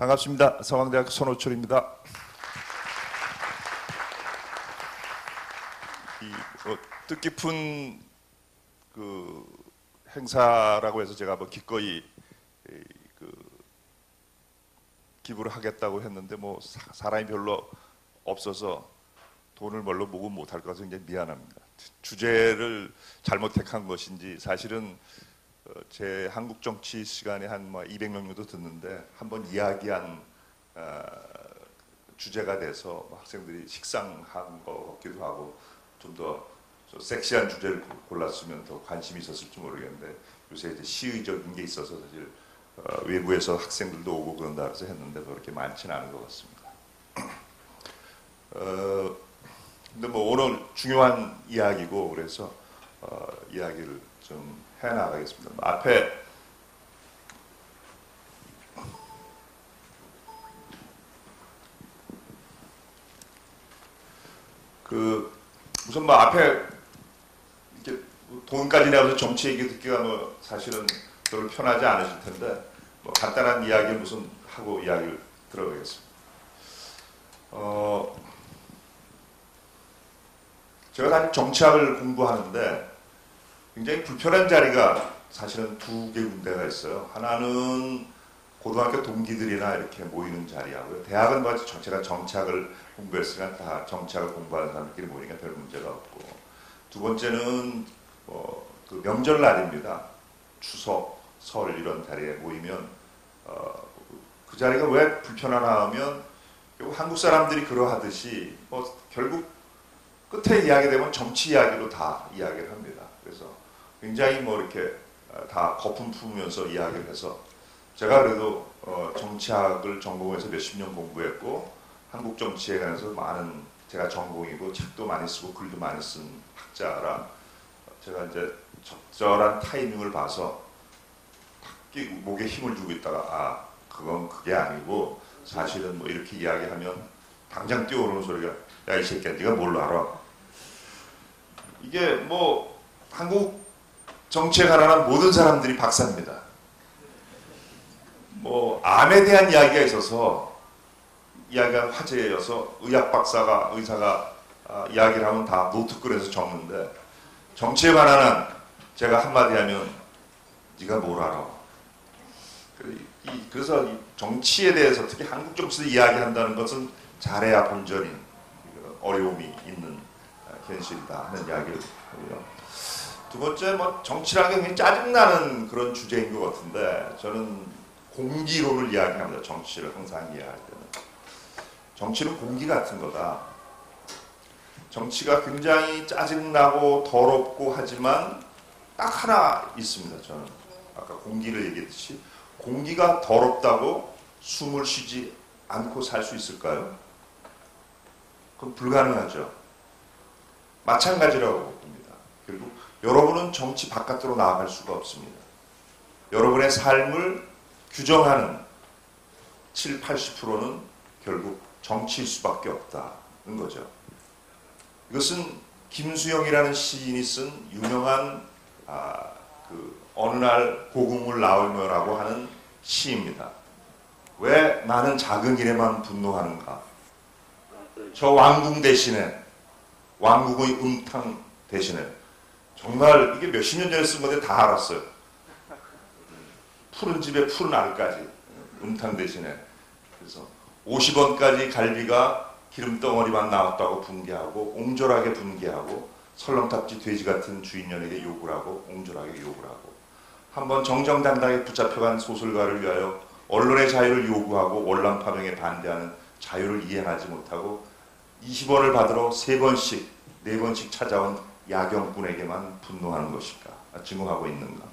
반갑습니다. 서강대학교 손호철입니다. 뜻깊은 행사라고 해서 제가 기꺼이 기부를 하겠다고 했는데 사람이 별로 없어서 돈을 뭘로 모금 못할 것 같아서 굉장히 미안합니다. 주제를 잘못 택한 것인지 사실은 제 한국 정치 시간에 한 200명 정도 듣는데 한번 이야기한 주제가 돼서 학생들이 식상한 것 같기도 하고 좀 더 섹시한 주제를 골랐으면 더 관심이 있었을지 모르겠는데 요새 이제 시의적인 게 있어서 사실 외부에서 학생들도 오고 그런다 해서 했는데 그렇게 많지는 않은 것 같습니다. 근데 오늘 중요한 이야기고 그래서 이야기를 좀 해나가겠습니다. 앞에 우선 앞에 이렇게 돈까지 내면서 정치 얘기 듣기가 사실은 별로 편하지 않으실 텐데 간단한 이야기를 우선 하고 이야기를 들어가겠습니다. 제가 사실 정치학을 공부하는데 굉장히 불편한 자리가 사실은 두 군데가 있어요. 하나는 고등학교 동기들이나 이렇게 모이는 자리하고요. 대학은 제가 정치학을 공부했으니까 다 정치학을 공부하는 사람들끼리 모이니까 별 문제가 없고, 두 번째는 그 명절날입니다. 추석, 설 이런 자리에 모이면 그 자리가 왜 불편하나 하면 한국 사람들이 그러하듯이 결국 끝에 이야기되면 정치 이야기로 다 이야기를 합니다. 그래서 굉장히 이렇게 다 거품 품으면서 이야기를 해서 제가 그래도 정치학을 전공해서 몇십 년 공부했고 한국 정치에 관해서 많은 제가 전공이고 책도 많이 쓰고 글도 많이 쓴 학자라 제가 이제 적절한 타이밍을 봐서 목에 힘을 주고 있다가 그건 그게 아니고 사실은 이렇게 이야기하면 당장 뛰어오르는 소리가 야 이 새끼야 네가 뭘 알아. 이게 한국 정치에 관한 모든 사람들이 박사입니다. 암에 대한 이야기가 있어서 이야기가 화제여서 의사가 이야기를 하면 다 노트글에서 적는데 정치에 관한 제가 한마디 하면 네가 뭘 알아. 그래서 정치에 대해서 특히 한국 정치에 이야기한다는 것은 잘해야 본전인 어려움이 있는 현실이다 하는 이야기를 하고요. 두 번째 정치라는 게 굉장히 짜증나는 그런 주제인 것 같은데 저는 공기론을 이야기합니다. 정치를 항상 이야기할 때는. 정치는 공기 같은 거다. 정치가 굉장히 짜증나고 더럽고 하지만 딱 하나 있습니다. 저는 아까 공기를 얘기했듯이 공기가 더럽다고 숨을 쉬지 않고 살 수 있을까요? 그건 불가능하죠. 마찬가지라고 봅니다. 결국 여러분은 정치 바깥으로 나아갈 수가 없습니다. 여러분의 삶을 규정하는 7, 80%는 결국 정치일 수밖에 없다는 거죠. 이것은 김수영이라는 시인이 쓴 유명한 어느 날 고궁을 나오며라고 하는 시입니다. 왜 나는 작은 일에만 분노하는가? 저 왕궁 대신에 왕국의 음탕 대신에 정말 이게 몇십 년 전에 쓴 건데 다 알았어요. 푸른 집에 푸른 알까지 음탕 대신에 그래서 50원까지 갈비가 기름덩어리만 나왔다고 분개하고 옹졸하게 분개하고 설렁탕집 돼지 같은 주인년에게 욕을 하고 옹졸하게 욕을 하고 한번 정정당당하게 붙잡혀간 소설가를 위하여 언론의 자유를 요구하고 월남 파병에 반대하는 자유를 이행하지 못하고 20원을 받으러 3번씩 4번씩 찾아온 야경꾼에게만 분노하는 것일까? 증오하고 있는가?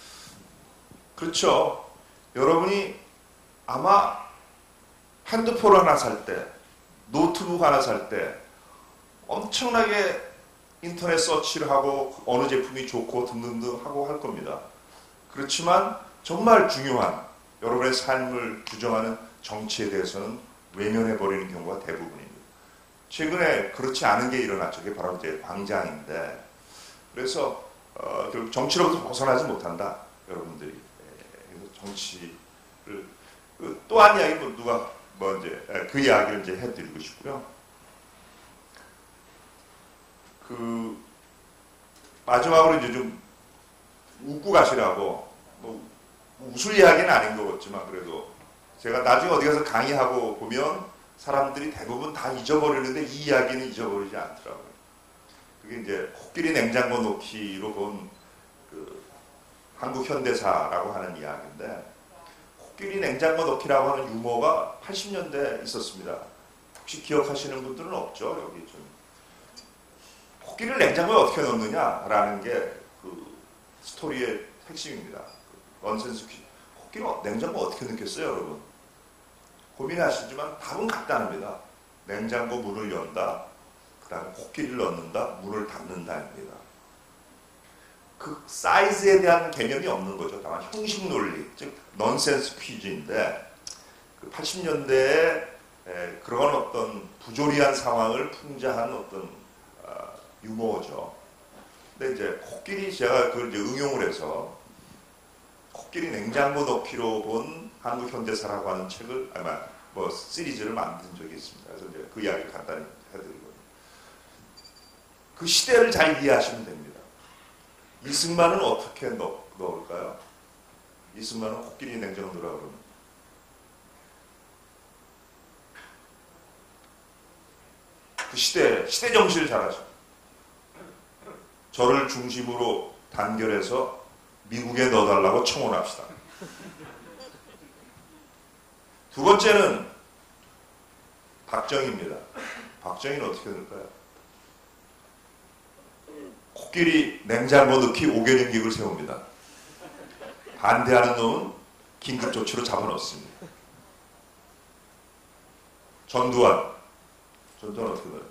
그렇죠. 여러분이 아마 핸드폰 하나 살 때, 노트북 하나 살 때 엄청나게 인터넷 서치를 하고 어느 제품이 좋고 등등등 하고 할 겁니다. 그렇지만 정말 중요한 여러분의 삶을 규정하는 정치에 대해서는 외면해버리는 경우가 대부분입니다. 최근에 그렇지 않은 게 일어났죠. 그게 바로 이제 광장인데 그래서 정치로부터 벗어나지 못한다. 여러분들이. 그래서 정치를 또한 이야기 누가 이제 그 이야기를 이제 해드리고 싶고요. 마지막으로 이제 좀 웃고 가시라고, 뭐 웃을 이야기는 아닌 것 같지만 그래도 제가 나중에 어디 가서 강의하고 보면 사람들이 대부분 다 잊어버리는데 이 이야기는 잊어버리지 않더라고요. 그게 이제 코끼리 냉장고 놓기로 본 한국 현대사라고 하는 이야기인데, 코끼리 냉장고 넣기라고 하는 유머가 80년대에 있었습니다. 혹시 기억하시는 분들은 없죠? 여기 좀. 코끼리를 냉장고에 어떻게 넣느냐라는 게 그 스토리의 핵심입니다. 넌센스 퀴즈. 코끼리를 냉장고 어떻게 넣겠어요, 여러분? 고민하시지만 답은 간단합니다. 냉장고 문을 연다, 그 다음에 코끼리를 넣는다, 문을 닫는다입니다. 그 사이즈에 대한 개념이 없는 거죠. 다만 형식 논리, 즉 넌센스 퀴즈인데, 그 80년대에 그런 어떤 부조리한 상황을 풍자한 어떤 유머죠. 근데 이제 코끼리, 제가 그걸 이제 응용을 해서 코끼리 냉장고 넣기로 본 한국 현대사라고 하는 책을 아마 뭐 시리즈를 만든 적이 있습니다. 그래서 이제 그 이야기를 간단히 해드리거든요. 그 시대를 잘 이해하시면 됩니다. 이승만은 어떻게 넣을까요? 이승만은 코끼리 냉장고 넣으라 그러면 그 시대 정신을 잘 아죠. 저를 중심으로 단결해서 미국에 넣어달라고 청혼합시다. 두 번째는 박정희입니다. 박정희는 어떻게 될까요? 코끼리 냉장고 넣기 5개년 계획을 세웁니다. 반대하는 놈은 긴급조치로 잡아넣습니다. 전두환은 어떻게 돼요?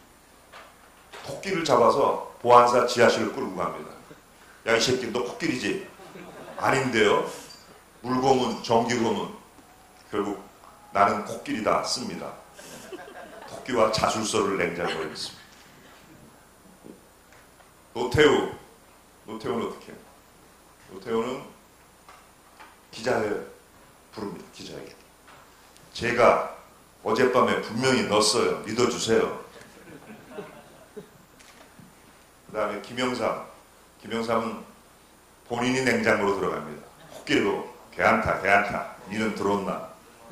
토끼를 잡아서 보안사 지하실을 끌고 갑니다. 야, 이 새끼 너 코끼리지? 아닌데요. 물고문, 전기고문. 결국 나는 코끼리다 씁니다. 토끼와 자술서를 냉장고에 넣습니다. 노태우는 어떻게 해요? 노태우는 기자회 부릅니다. 기자회견. 제가 어젯밤에 분명히 넣었어요. 믿어주세요. 그 다음에 김영삼은 본인이 냉장고로 들어갑니다. 코끼리로 개안타 니는 들어온나.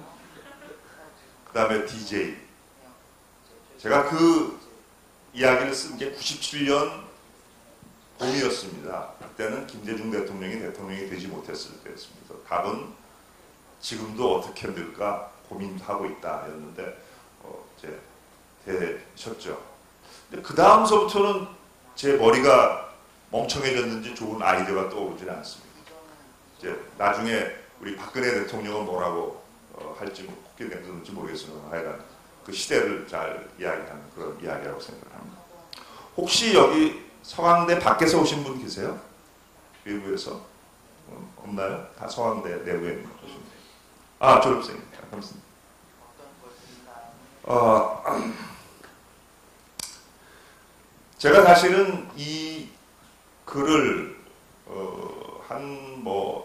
그 다음에 DJ. 제가 그 이야기를 쓴 게 97년 봄이었습니다. 그때는 김대중 대통령이 되지 못했을 때였습니다. 답은 지금도 어떻게 될까 고민하고 있다 였는데 이제 되셨죠. 근데 그 다음서부터는 제 머리가 멍청해졌는지 좋은 아이디어가 떠오르지는 않습니다. 이제 나중에 우리 박근혜 대통령은 뭐라고 할지 코끼리 냉장고인지 모르겠으나 하여간 그 시대를 잘 이야기하는 그런 이야기라고 생각을 합니다. 혹시 여기 서강대 밖에서 오신 분 계세요? 외부에서? 없나요? 다 서강대 내부에 오신 분. 아, 졸업생입니다. 감사합니다. 제가 사실은 이 글을 한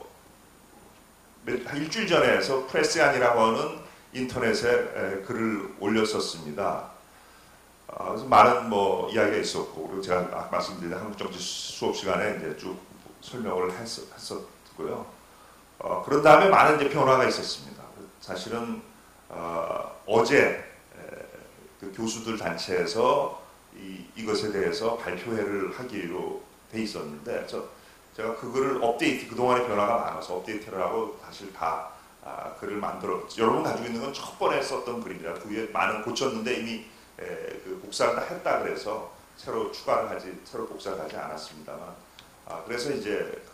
일주일 전에 해서 프레스안이라고 하는 인터넷에 글을 올렸었습니다. 그래서 많은 이야기가 있었고, 그리고 제가 아까 말씀드린 한국정치 수업 시간에 이제 쭉 설명을 했었고요. 그런 다음에 많은 이제 변화가 있었습니다. 사실은 어제 그 교수들 단체에서 이것에 대해서 발표회를 하기로 돼 있었는데, 제가 그거를 그동안의 변화가 많아서 업데이트를 하고 사실 다 글을 여러분 가지고 있는 건 첫 번에 썼던 글입니다. 그 위에 많은 고쳤는데 이미 그 복사를 다 했다 그래서 새로 복사를 하지 않았습니다만, 그래서 이제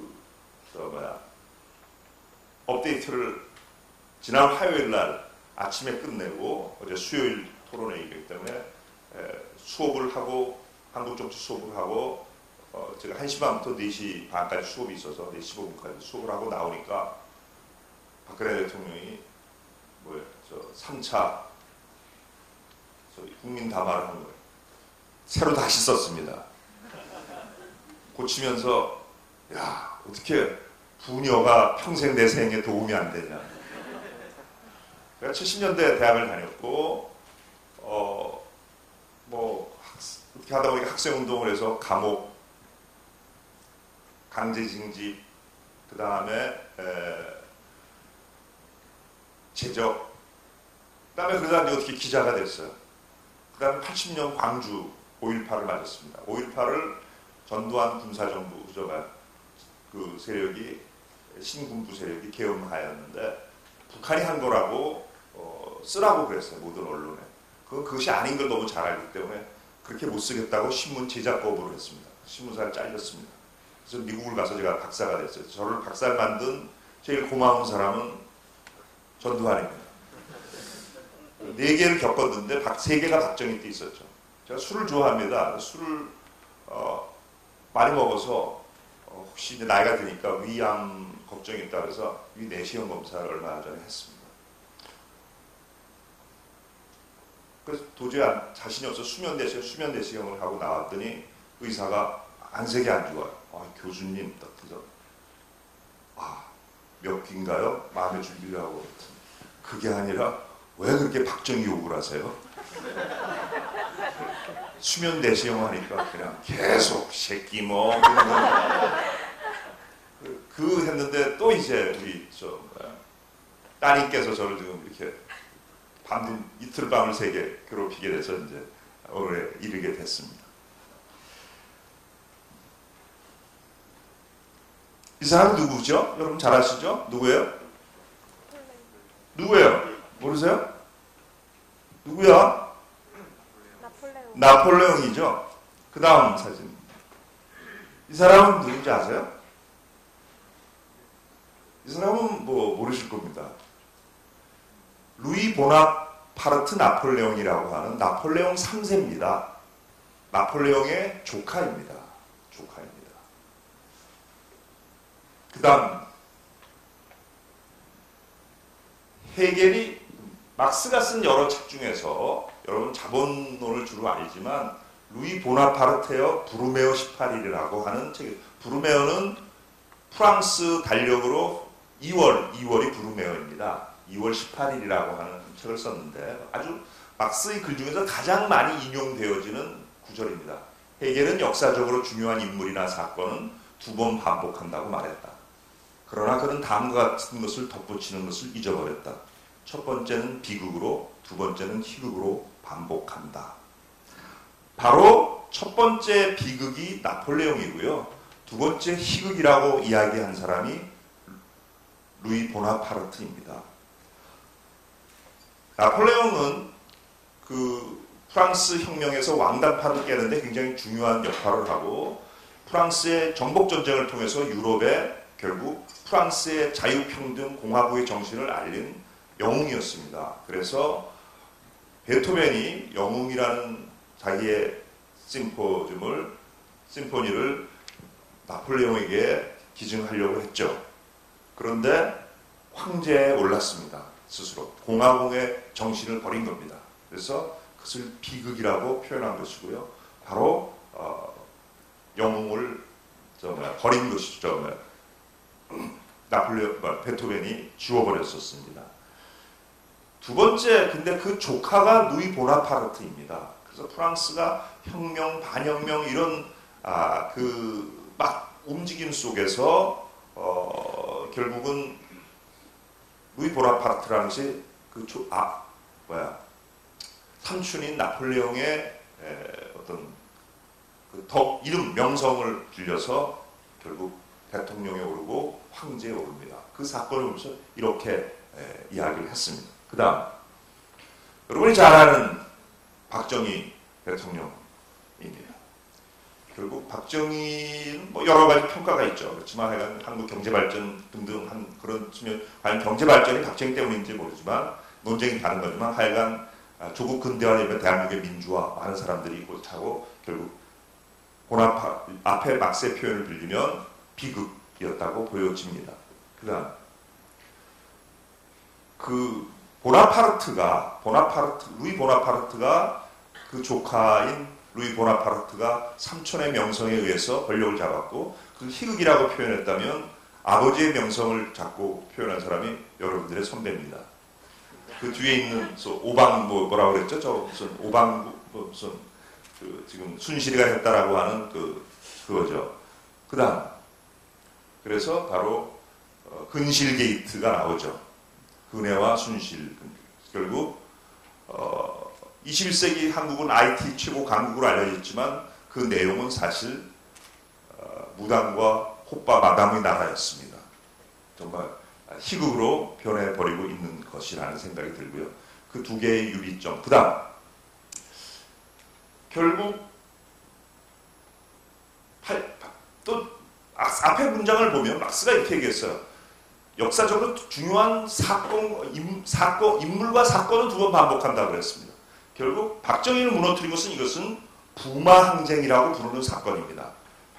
업데이트를 지난 화요일 날 아침에 끝내고 어제 수요일 토론회이기 때문에 수업을 하고 한국정치 수업을 하고 제가 1시 반부터 4시 반까지 수업이 있어서 4시 15분까지 수업을 하고 나오니까 박근혜 대통령이 3차 국민 담화를 한 거예요. 새로 다시 썼습니다. 고치면서 야, 어떻게 부녀가 평생 내 생에 도움이 안 되냐. 제가 70년대 대학을 다녔고 어떻게 하다 보니까 학생운동을 해서 감옥, 강제징집, 그 다음에 제적, 그 다음에 그러다 어떻게 기자가 됐어요. 그 다음에 80년 광주 5.18을 맞았습니다. 5.18을 전두환 군사정부 그 세력이, 신군부 세력이 계엄하였는데 북한이 한 거라고 쓰라고 그랬어요. 모든 언론에. 그것이 아닌 걸 너무 잘 알기 때문에 그렇게 못 쓰겠다고 신문 제작 거부를 했습니다. 신문사를 잘렸습니다. 그래서 미국을 가서 제가 박사가 됐어요. 저를 박사를 만든 제일 고마운 사람은 전두환입니다. 4개를 겪었는데 3개가 박정희 때 있었죠. 제가 술을 좋아합니다. 술을 많이 먹어서 혹시 이제 나이가 드니까 위암 걱정이 있다 그래서 위 내시경 검사를 얼마 전에 했습니다. 그래서 도저히 자신이 없어 수면 내시경을 하고 나왔더니 의사가 안색이 안 좋아요. 교수님 딱 그래서 몇 기인가요? 마음의 준비를 하고 그게 아니라 왜 그렇게 박정희 욕을 하세요? 수면 내시경 하니까 그냥 계속 새끼 뭐 그 했는데 또 이제 우리 따님께서 저를 지금 이렇게 이틀 밤을 새게 괴롭히게 돼서 이제 오늘에 이르게 됐습니다. 이 사람은 누구죠? 여러분 잘 아시죠? 누구예요? 누구예요? 모르세요? 누구야? 나폴레옹이죠. 그 다음 사진. 이 사람은 누군지 아세요? 이 사람은 모르실 겁니다. 루이 보나파르트 나폴레옹이라고 하는 나폴레옹 3세입니다. 나폴레옹의 조카입니다. 그 다음 헤겔이 막스가 쓴 여러 책 중에서 여러분 자본론을 주로 알지만 루이 보나파르테어 브루메오 18일이라고 하는 책. 브루메오는 프랑스 달력으로 2월이 브루메오입니다. 2월 18일이라고 하는 책을 썼는데 아주 막스의 글 중에서 가장 많이 인용되어지는 구절입니다. 헤겔은 역사적으로 중요한 인물이나 사건은 2번 반복한다고 말했다. 그러나 그는 다음과 같은 것을 덧붙이는 것을 잊어버렸다. 첫 번째는 비극으로, 두 번째는 희극으로 반복한다. 바로 첫 번째 비극이 나폴레옹이고요. 두 번째 희극이라고 이야기한 사람이 루이 보나파르트입니다. 나폴레옹은 그 프랑스 혁명에서 왕단파를 깨는데 굉장히 중요한 역할을 하고 프랑스의 정복전쟁을 통해서 유럽에 결국 프랑스의 자유평등 공화국의 정신을 알린 영웅이었습니다. 그래서 베토벤이 영웅이라는 자기의 심포니를 나폴레옹에게 기증하려고 했죠. 그런데 황제에 올랐습니다. 스스로. 공화국의 정신을 버린 겁니다. 그래서 그것을 비극이라고 표현한 것이고요. 바로 영웅을 버린 것이죠. 베토벤이 지워버렸었습니다. 두 번째, 근데 그 조카가 루이 보나파르트입니다. 그래서 프랑스가 혁명, 반혁명 이런 막 움직임 속에서 결국은 루이 보나파르트라는 것이 삼촌인 나폴레옹의 어떤 이름, 명성을 빌려서 결국 대통령에 오르고 황제에 오릅니다. 그 사건을 보면서 이렇게 이야기를 했습니다. 그 다음 여러분이 잘 아는 박정희 대통령입니다. 결국 박정희는 여러 가지 평가가 있죠. 그렇지만 하여간 한국 경제발전 등등 그런 측면, 과연 경제발전이 박정희 때문인지 모르지만 논쟁이 다른 거지만 하여간 조국 근대화되면 대한민국의 민주화 많은 사람들이 하고 결국 앞에 막스의 표현을 빌리면 비극이었다고 보여집니다. 그 다음 루이 보나파르트가 그 조카인 루이 보나파르트가 삼촌의 명성에 의해서 권력을 잡았고 그 희극이라고 표현했다면 아버지의 명성을 잡고 표현한 사람이 여러분들의 선배입니다. 그 뒤에 있는 오방 뭐라고 그랬죠? 저 무슨 오방구 무슨 그 지금 순실이가 했다라고 하는 그거죠. 그다음 그래서 바로 근실 게이트가 나오죠. 근혜와 순실. 결국 21세기 한국은 IT 최고 강국으로 알려졌지만 그 내용은 사실 무당과 호빠 마담의 나라였습니다. 정말 희극으로 변해버리고 있는 것이라는 생각이 들고요. 그 두 개의 유리점. 그 다음 결국 또 앞에 문장을 보면 막스가 이렇게 얘기했어요. 역사적으로 중요한 인물과 사건을 두 번 반복한다고 그랬습니다. 결국 박정희를 무너뜨린 것은 이것은 부마항쟁이라고 부르는 사건입니다.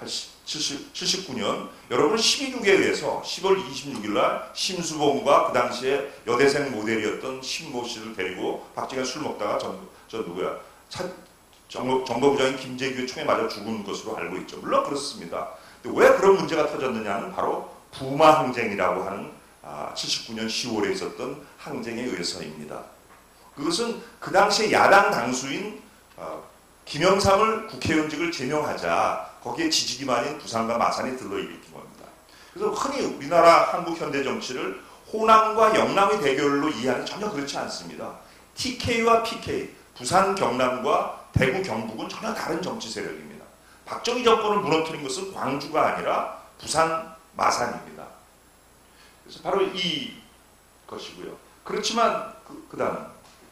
79년 여러분 12국에 의해서 10월 26일 날 심수봉과 그 당시에 여대생 모델이었던 신모 씨를 데리고 박정희가 술 먹다가 정보부장인 김재규의 총에 맞아 죽은 것으로 알고 있죠. 물론 그렇습니다. 근데 왜 그런 문제가 터졌느냐는 바로 부마항쟁이라고 하는 79년 10월에 있었던 항쟁에 의해서입니다. 그것은 그 당시에 야당 당수인 김영삼을 국회의원직을 제명하자 거기에 지지기만인 부산과 마산이 들러일으킨 겁니다. 그래서 흔히 우리나라 한국 현대 정치를 호남과 영남의 대결로 이해하는 전혀 그렇지 않습니다. TK와 PK, 부산 경남과 대구 경북은 전혀 다른 정치 세력입니다. 박정희 정권을 무너뜨린 것은 광주가 아니라 부산 마산입니다. 그래서 바로 이 것이고요. 그렇지만 그다음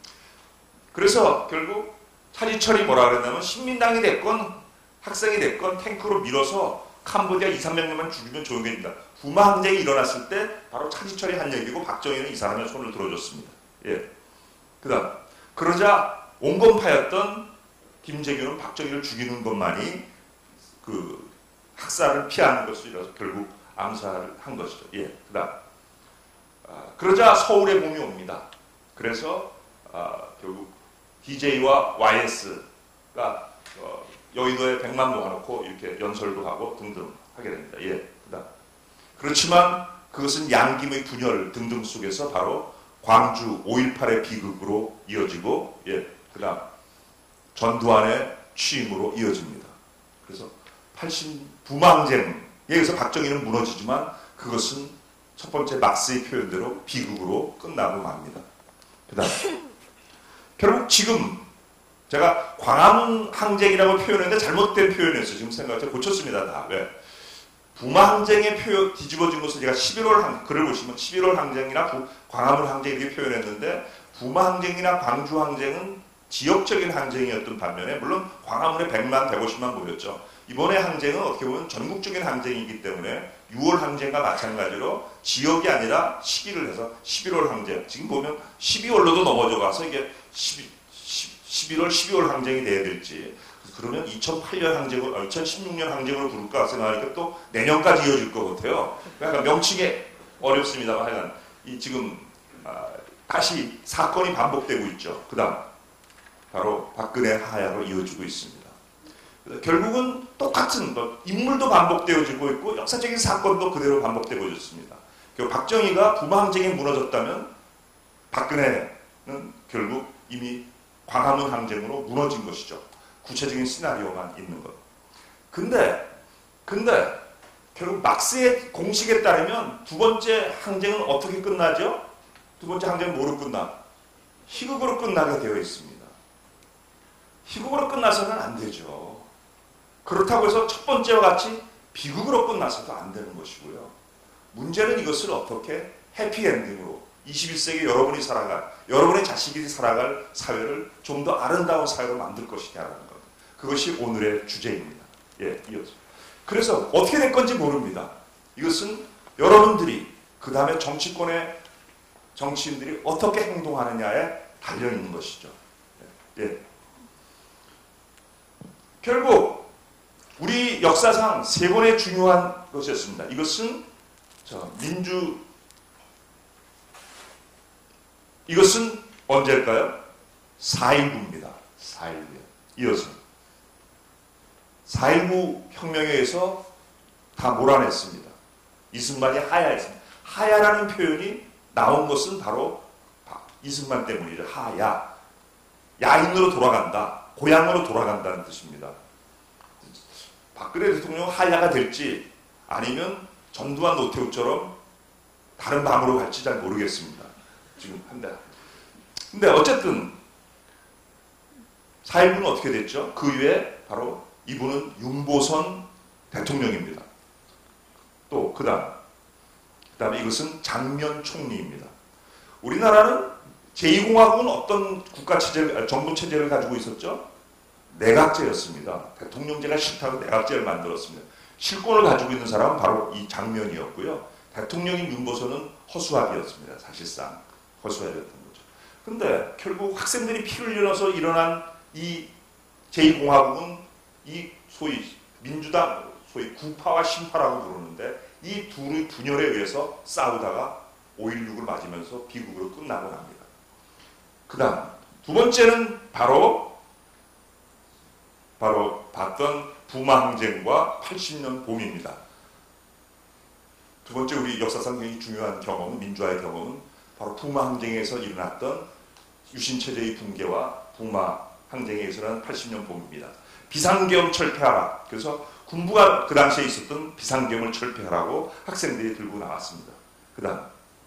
그래서 결국 차지철이 뭐라 그랬냐면 신민당이 됐건 학생이 됐건 탱크로 밀어서 캄보디아 2,300명만 죽이면 조용히 됩니다. 부마항쟁이 일어났을 때 바로 차지철이 한 얘기고 박정희는 이 사람의 손을 들어줬습니다. 예. 그다음 그러자 온건파였던 김재규는 박정희를 죽이는 것만이 그 학살을 피하는 것이라서 결국 암살을 한 것이죠. 예. 그다음 그러자 서울에 봄이 옵니다. 그래서 결국 DJ와 YS가 여의도에 100만 모아놓고 이렇게 연설도 하고 등등 하게 됩니다. 예. 그다음 그렇지만 그것은 양김의 분열 등등 속에서 바로 광주 5.18의 비극으로 이어지고 예. 그다음 전두환의 취임으로 이어집니다. 그래서 부마항쟁에 의해서 박정희는 무너지지만 그것은 첫 번째 막스의 표현대로 비극으로 끝나고 맙니다. 그다음 결국 지금 제가 광화문 항쟁이라고 표현했는데 잘못된 표현이었어요. 지금 생각해 고쳤습니다. 다. 왜? 부마항쟁의 표현 뒤집어진 것을 제가 11월 글을 보시면 11월 항쟁이나 광화문 항쟁 이렇게 표현했는데 부마항쟁이나 광주항쟁은 지역적인 항쟁이었던 반면에 물론 광화문에 100만, 150만 모였죠. 이번에 항쟁은 어떻게 보면 전국적인 항쟁이기 때문에 6월 항쟁과 마찬가지로 지역이 아니라 시기를 해서 11월 항쟁. 지금 보면 12월로도 넘어져 가서 이게 11월, 12월 항쟁이 돼야 될지. 그러면 2008년 항쟁을, 2016년 항쟁으로 부를까 생각하니까 또 내년까지 이어질 것 같아요. 그러니까 명칭이 어렵습니다만 하여간 지금 다시 사건이 반복되고 있죠. 그 다음 바로 박근혜 하야로 이어지고 있습니다. 결국은 똑같은 인물도 반복되어지고 있고 역사적인 사건도 그대로 반복되고 있습니다. 박정희가 부마항쟁에 무너졌다면 박근혜는 결국 이미 광화문 항쟁으로 무너진 것이죠. 구체적인 시나리오만 있는 것. 근데 결국 막스의 공식에 따르면 두 번째 항쟁은 어떻게 끝나죠? 두 번째 항쟁은 뭐로 끝나? 희극으로 끝나게 되어 있습니다. 희극으로 끝나서는 안 되죠. 그렇다고 해서 첫 번째와 같이 비극으로 끝나서도 안 되는 것이고요. 문제는 이것을 어떻게 해피엔딩으로 21세기 여러분이 살아갈, 여러분의 자식이 살아갈 사회를 좀 더 아름다운 사회로 만들 것이냐라는 것. 그것이 오늘의 주제입니다. 예, 이어서. 그래서 어떻게 될 건지 모릅니다. 이것은 여러분들이 그 다음에 정치권의 정치인들이 어떻게 행동하느냐에 달려있는 것이죠. 예. 결국 우리 역사상 세 번의 중요한 것이었습니다. 이것은 이것은 언제일까요? 4.19입니다. 4.19요. 이어서 4.19 혁명에 의해서 다 몰아냈습니다. 이승만이 하야했습니다. 하야라는 표현이 나온 것은 바로 이승만 때문이죠. 하야. 야인으로 돌아간다. 고향으로 돌아간다는 뜻입니다. 박근혜 대통령 하야가 될지 아니면 전두환 노태우처럼 다른 방으로 갈지 잘 모르겠습니다. 지금 한데. 근데 어쨌든 4.19는 어떻게 됐죠? 그 이후에 바로 이분은 윤보선 대통령입니다. 또 그 다음에 이것은 장면 총리입니다. 우리나라는 제2공화국은 어떤 국가체제를, 정부체제를 가지고 있었죠? 내각제였습니다. 대통령제가 싫다고 내각제를 만들었습니다. 실권을 가지고 있는 사람은 바로 이 장면이었고요. 대통령인 윤보선은 허수아비였습니다. 사실상 허수아비였던 거죠. 근데 결국 학생들이 피를 흘려서 일어난 이 제2공화국은 이 소위 민주당, 소위 구파와 신파라고 부르는데 이 둘의 분열에 의해서 싸우다가 5.16을 맞으면서 비극으로 끝나고 납니다. 그 다음 두 번째는 바로 봤던 부마항쟁과 80년 봄입니다. 두 번째 우리 역사상 굉장히 중요한 경험은, 민주화의 경험은 바로 부마항쟁에서 일어났던 유신체제의 붕괴와 부마항쟁에서 일어난 80년 봄입니다. 비상계엄 철폐하라. 그래서 군부가 그 당시에 있었던 비상계엄을 철폐하라고 학생들이 들고 나왔습니다. 그 다음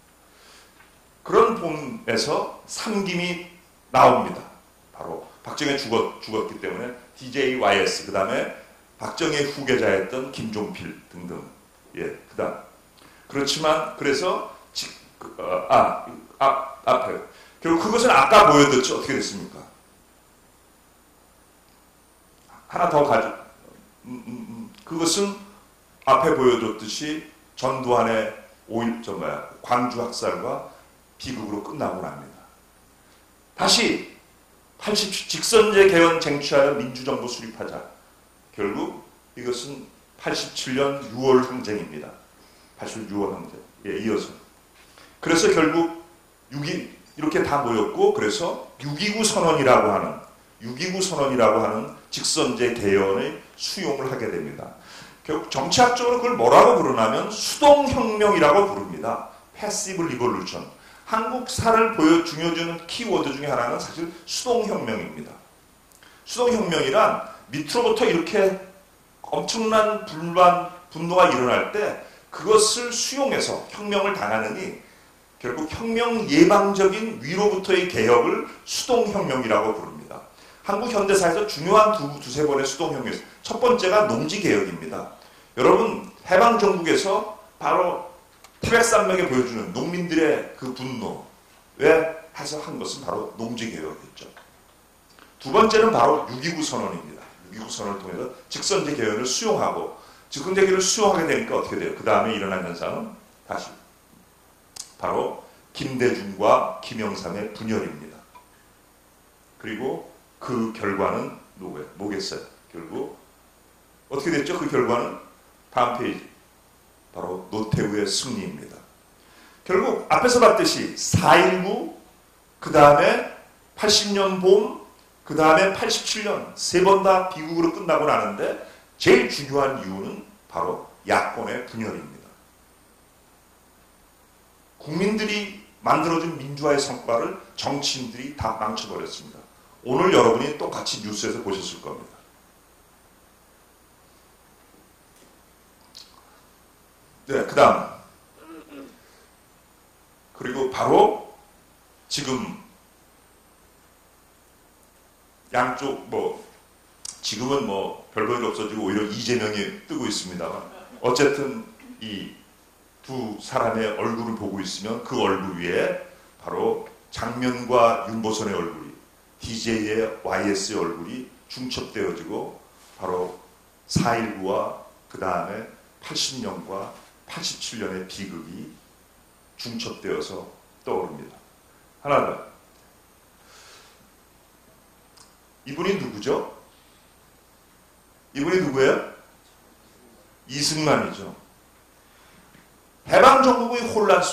그런 봄에서 삼김이 나옵니다. 바로 박정희 죽었기 때문에 DJYS, 그 다음에 박정희의 후계자였던 김종필 등등. 예, 그 다음. 그렇지만, 그래서, 앞에. 결국 그것은 아까 보여줬죠. 어떻게 됐습니까? 하나 더 그것은 앞에 보여줬듯이 전두환의 광주 학살과 비극으로 끝나고 납니다. 다시 직선제 개헌 쟁취하여 민주정부 수립하자. 결국 이것은 87년 6월 항쟁입니다. 86월 항쟁에 이어서. 그래서 결국 이렇게 다 모였고, 그래서 6.29 선언이라고 하는 직선제 개헌의 수용을 하게 됩니다. 결국 정치학적으로 그걸 뭐라고 부르냐면 수동혁명이라고 부릅니다. 패시브 리볼루션. 한국사를 보여주는 키워드 중에 하나는 사실 수동혁명입니다. 수동혁명이란 밑으로부터 이렇게 엄청난 분노가 일어날 때 그것을 수용해서 혁명을 당하느니 결국 혁명 예방적인 위로부터의 개혁을 수동혁명이라고 부릅니다. 한국 현대사에서 중요한 두세 번의 수동혁명. 첫 번째가 농지개혁입니다. 여러분, 해방정국에서 바로 태백산맥에 보여주는 농민들의 그 분노에 해서 한 것은 바로 농지개혁이었죠. 두 번째는 바로 6.29 선언입니다. 6.29 선언을 통해서 직선제 개헌을 수용하고, 직선제 개헌을 수용하게 되니까 어떻게 돼요? 그 다음에 일어난 현상은 다시 바로 김대중과 김영삼의 분열입니다. 그리고 그 결과는 뭐겠어요? 결국 어떻게 됐죠? 그 결과는 다음 페이지. 바로 노태우의 승리입니다. 결국 앞에서 봤듯이 4.19, 그 다음에 80년 봄, 그 다음에 87년 세 번 다 비극으로 끝나고 나는데 제일 중요한 이유는 바로 야권의 분열입니다. 국민들이 만들어준 민주화의 성과를 정치인들이 다 망쳐버렸습니다. 오늘 여러분이 똑같이 뉴스에서 보셨을 겁니다. 네, 그 다음. 그리고 바로 지금 양쪽 지금은 별볼일 없어지고 오히려 이재명이 뜨고 있습니다만 어쨌든 이 두 사람의 얼굴을 보고 있으면 그 얼굴 위에 바로 장면과 윤보선의 얼굴이, DJ의 YS의 얼굴이 중첩되어지고 바로 4.19와 그 다음에 80년과 87년의 비극이 중첩되어서 떠오릅니다. 하나 더. 이분이 누구죠? 이분이 누구예요? 이승만이죠. 해방정국의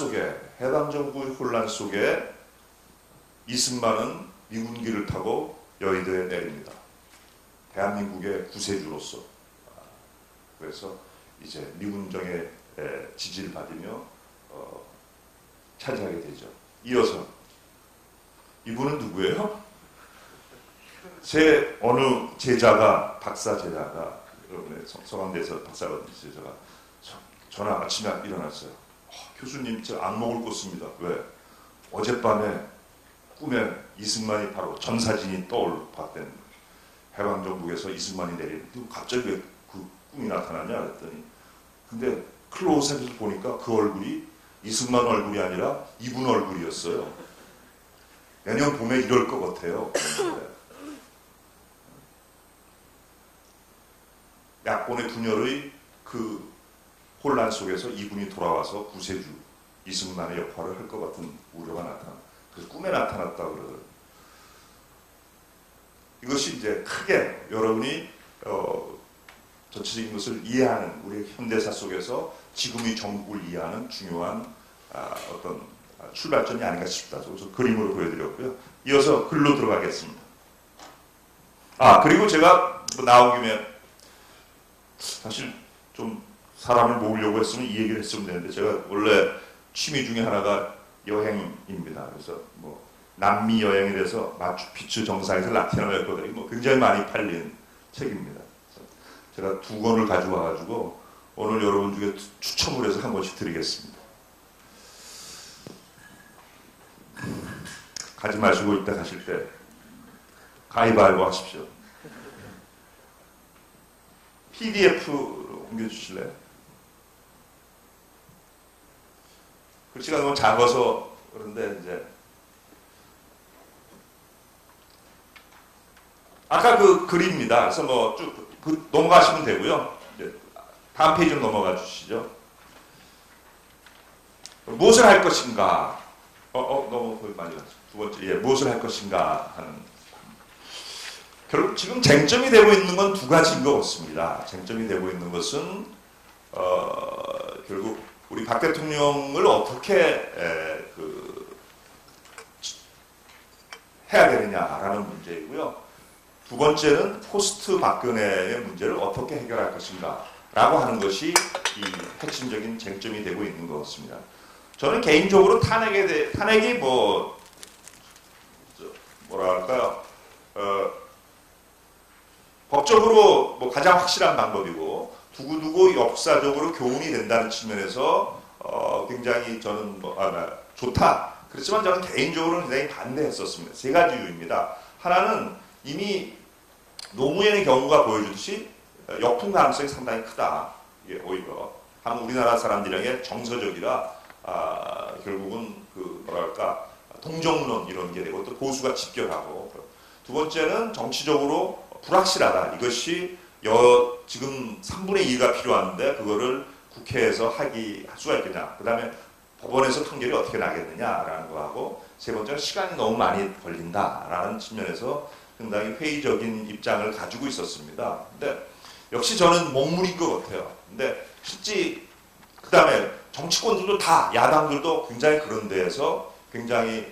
혼란 속에 이승만은 미군기를 타고 여의도에 내립니다. 대한민국의 구세주로서. 그래서 이제 미군정의 지지를 받으며 차지하게 되죠. 이어서 이분은 누구예요? 제 어느 제자가, 박사 제자가, 여러분의 성함대에서 박사가 제자가 전화 아침에 일어났어요. 교수님, 저 악몽을 꿨습니다. 왜? 어젯밤에 꿈에 이승만이 바로 전사진이 떠올랐던 해방정국에서 이승만이 내리는데 갑자기 왜 그 꿈이 나타나냐 그랬더니, 근데 클로즈업에서 보니까 그 얼굴이 이승만 얼굴이 아니라 이분 얼굴이었어요. 내년 봄에 이럴 것 같아요. 야권의 분열의 그 혼란 속에서 이분이 돌아와서 구세주 이승만의 역할을 할 것 같은 우려가 나타나. 그래서 꿈에 나타났다고 그러더라고요. 이것이 이제 크게 여러분이 전체적인 것을 이해하는, 우리 현대사 속에서 지금의 정국을 이해하는 중요한 어떤 출발점이 아닌가 싶다. 그래서 그림으로 보여드렸고요. 이어서 글로 들어가겠습니다. 그리고 제가 나온 김에 사실 좀 사람을 모으려고 했으면 이 얘기를 했으면 되는데, 제가 원래 취미 중에 하나가 여행입니다. 그래서 뭐 남미 여행에 대해서 마추픽추 정상에서 라틴 아메리카까지 뭐 굉장히 많이 팔린 책입니다. 제가 2권을 가져와가지고 오늘 여러분 중에 추첨을 해서 한 권씩 드리겠습니다. 가지 마시고 이따 가실 때 가위바위보 하십시오. PDF로 옮겨주실래요? 글씨가 너무 작아서 그런데 이제 아까 그 글입니다. 그래서 뭐 쭉 넘어가시면 되고요. 이제 다음 페이지로 넘어가 주시죠. 무엇을 할 것인가? 너무 많이 갔죠. 두 번째, 무엇을 할 것인가 하는. 결국 지금 쟁점이 되고 있는 건 두 가지인 것 같습니다. 쟁점이 되고 있는 것은 결국 우리 박 대통령을 어떻게 해야 되느냐라는 문제이고요. 두 번째는 포스트 박근혜의 문제를 어떻게 해결할 것인가 라고 하는 것이 이 핵심적인 쟁점이 되고 있는 것 같습니다. 저는 개인적으로 탄핵이 뭐랄까요, 법적으로 뭐 가장 확실한 방법이고 두고두고 역사적으로 교훈이 된다는 측면에서 굉장히 저는 좋다. 그렇지만 저는 개인적으로는 굉장히 반대했었습니다. 세 가지 이유입니다. 하나는 이미 노무현의 경우가 보여주듯이 역풍 가능성이 상당히 크다. 이게 오히려 한 우리나라 사람들에게 정서적이라 결국은 동정론 이런 게 되고 또 보수가 집결하고, 두 번째는 정치적으로 불확실하다. 이것이 지금 3분의 2가 필요한데 그거를 국회에서 할 수가 있겠냐. 그 다음에 법원에서 판결이 어떻게 나겠느냐라는 거하고, 세 번째는 시간이 너무 많이 걸린다라는 측면에서 상당히 회의적인 입장을 가지고 있었습니다. 근데 역시 저는 목물인 것 같아요. 근데 실제 그 다음에 정치권들도 다, 야당들도 굉장히 그런 데에서 굉장히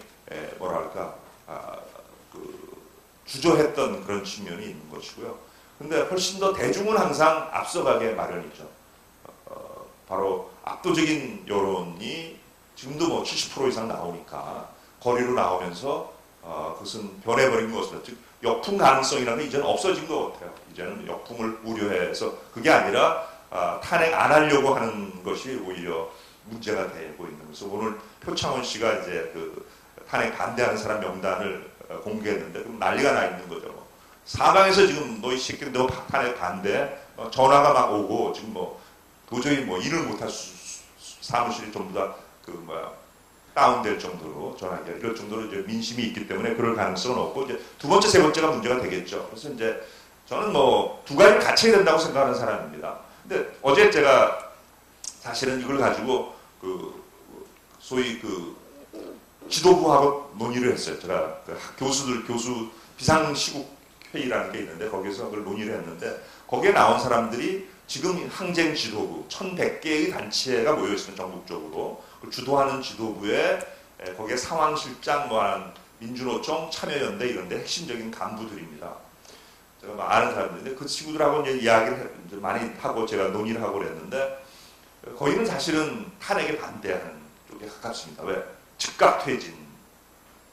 주저했던 그런 측면이 있는 것이고요. 근데 훨씬 더 대중은 항상 앞서가게 마련이죠. 바로 압도적인 여론이 지금도 뭐 70% 이상 나오니까 거리로 나오면서 그것은 변해버린 것입니다. 즉 역풍 가능성이라는 게 이제는 없어진 것 같아요. 이제는 역풍을 우려해서 그게 아니라 탄핵 안 하려고 하는 것이 오히려 문제가 되고 있는 것이죠. 오늘 표창원 씨가 이제 그 탄핵 반대하는 사람 명단을 공개했는데 그럼 난리가 나 있는 거죠. 사방에서 지금 너 이 새끼들 너 탄핵 반대 전화가 막 오고 지금 도저히 일을 못할 사무실이 전부 다 다운될 정도로 전화기가 이럴 정도로 이제 민심이 있기 때문에 그럴 가능성은 없고, 이제 두 번째, 세 번째가 문제가 되겠죠. 그래서 이제 저는 두 가지를 같이 해야 된다고 생각하는 사람입니다. 근데 어제 제가 사실은 이걸 가지고 소위 지도부하고 논의를 했어요. 제가 교수 비상시국 회의라는 게 있는데 거기서 그걸 논의를 했는데, 거기에 나온 사람들이 지금 항쟁 지도부 1100개의 단체가 모여 있습니다. 전국적으로. 주도하는 지도부에 거기에 상황실장, 민주노총, 참여연대 이런 데 핵심적인 간부들입니다. 제가 아는 사람들인데 그 친구들하고 이제 이야기를 많이 하고 제가 논의를 하고 그랬는데, 거기는 사실은 탄핵에 반대하는 쪽에 가깝습니다. 왜? 즉각 퇴진.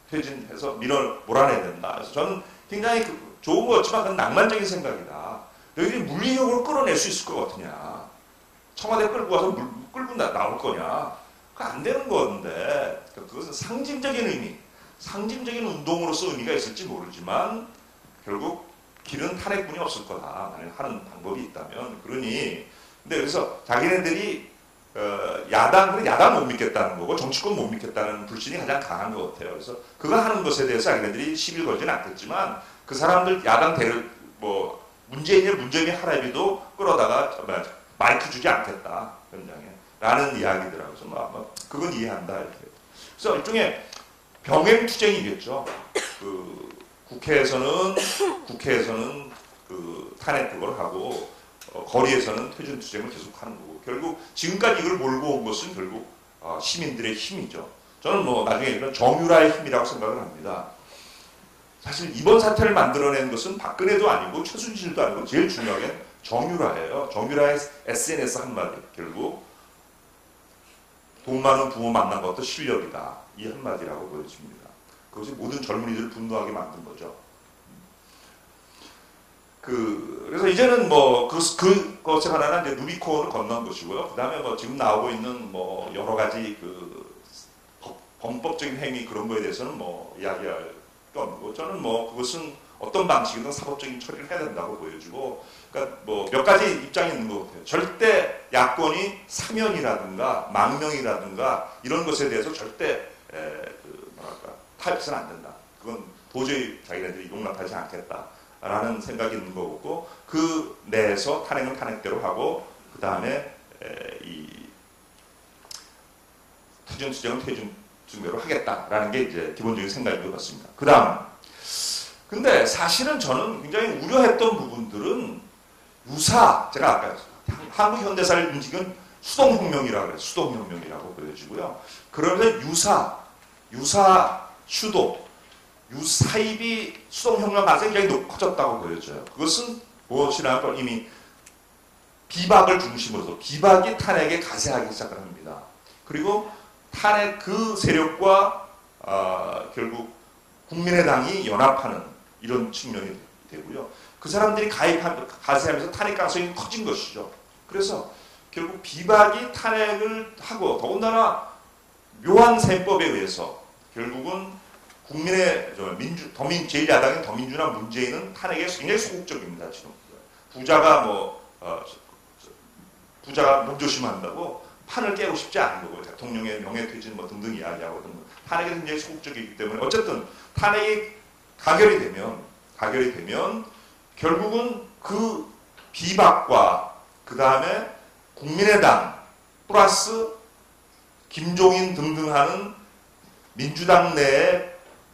퇴진해서 몰아내야 된다. 그래서 저는 굉장히 좋은 것 같지만 그건 낭만적인 생각이다. 너희들이 물리력으로 끌어낼 수 있을 것 같으냐. 청와대 끌고 와서 끌고 나올 거냐. 그거 안 되는 건데 그것은 상징적인 의미, 상징적인 운동으로서 의미가 있을지 모르지만 결국 길은 탄핵뿐이 없을 거다. 하는 방법이 있다면. 그러니 근데 그래서 자기네들이 야당 못 믿겠다는 거고 정치권 못 믿겠다는 불신이 가장 강한 것 같아요. 그래서 그거 하는 것에 대해서 자기네들이 시비를 걸지는 않겠지만 그 사람들 야당 문재인이 하라비도 끌어다가 마이크 주지 않겠다 현장에 라는 이야기더라고요. 그래서 그건 이해한다 이렇게. 그래서 일종의 병행투쟁이겠죠. 국회에서는 그 탄핵 그걸 하고 거리에서는 퇴진투쟁을 계속하는 거고 결국 지금까지 이걸 몰고 온 것은 결국 시민들의 힘이죠. 저는 나중에 이런 정유라의 힘이라고 생각을 합니다. 사실 이번 사태를 만들어낸 것은 박근혜도 아니고 최순실도 아니고 제일 중요한 게 정유라예요. 정유라의 SNS 한마디. 결국 돈 많은 부모 만난 것도 실력이다. 이 한마디라고 보여집니다. 그것이 모든 젊은이들을 분노하게 만든 거죠. 그래서 이제는 그것에 관한 이제 루비콘을 건넌 것이고요. 그 다음에 지금 나오고 있는 여러 가지 범법적인 행위 그런 거에 대해서는 이야기할 게 없고 저는 그것은 어떤 방식이든 사법적인 처리를 해야 된다고 보여지고 그러니까 몇 가지 입장이 있는 것 같아요. 절대 야권이 사면이라든가 망명이라든가 이런 것에 대해서 절대 타협해서는 안 된다. 그건 도저히 자기네들이 용납하지 않겠다라는 생각이 있는 거고 그 내에서 탄핵은 탄핵대로 하고 그 다음에 이 퇴진투쟁은 퇴진투쟁대로 하겠다라는 게 이제 기본적인 생각인 것 같습니다. 그 다음 근데 사실은 저는 굉장히 우려했던 부분들은 제가 아까 한국 현대사를 움직인 수동혁명이라고 해요. 수동혁명이라고 보여지고요. 그러면서 유사입이 수동혁명 가능성이 굉장히 커졌다고 보여져요. 그것은 무엇이냐면 이미 비박을 중심으로서 비박이 탄핵에 가세하기 시작을 합니다. 그리고 탄핵 그 세력과 결국 국민의당이 연합하는 이런 측면이 되고요. 그 사람들이 가세하면서 탄핵 가능성이 커진 것이죠. 그래서 결국 비박이 탄핵을 하고 더군다나 묘한 셈법에 의해서 결국은 제1야당인 더민주나 문재인은 탄핵에 굉장히 소극적입니다. 지금 부자가 몸조심한다고 판을 깨고 싶지 않은 거고 대통령의 명예퇴진 등등 이야기하거든요. 탄핵에 굉장히 소극적이기 때문에 어쨌든 탄핵이 가결이 되면 결국은 그 비박과 그 다음에 국민의당 플러스 김종인 등등 하는 민주당 내의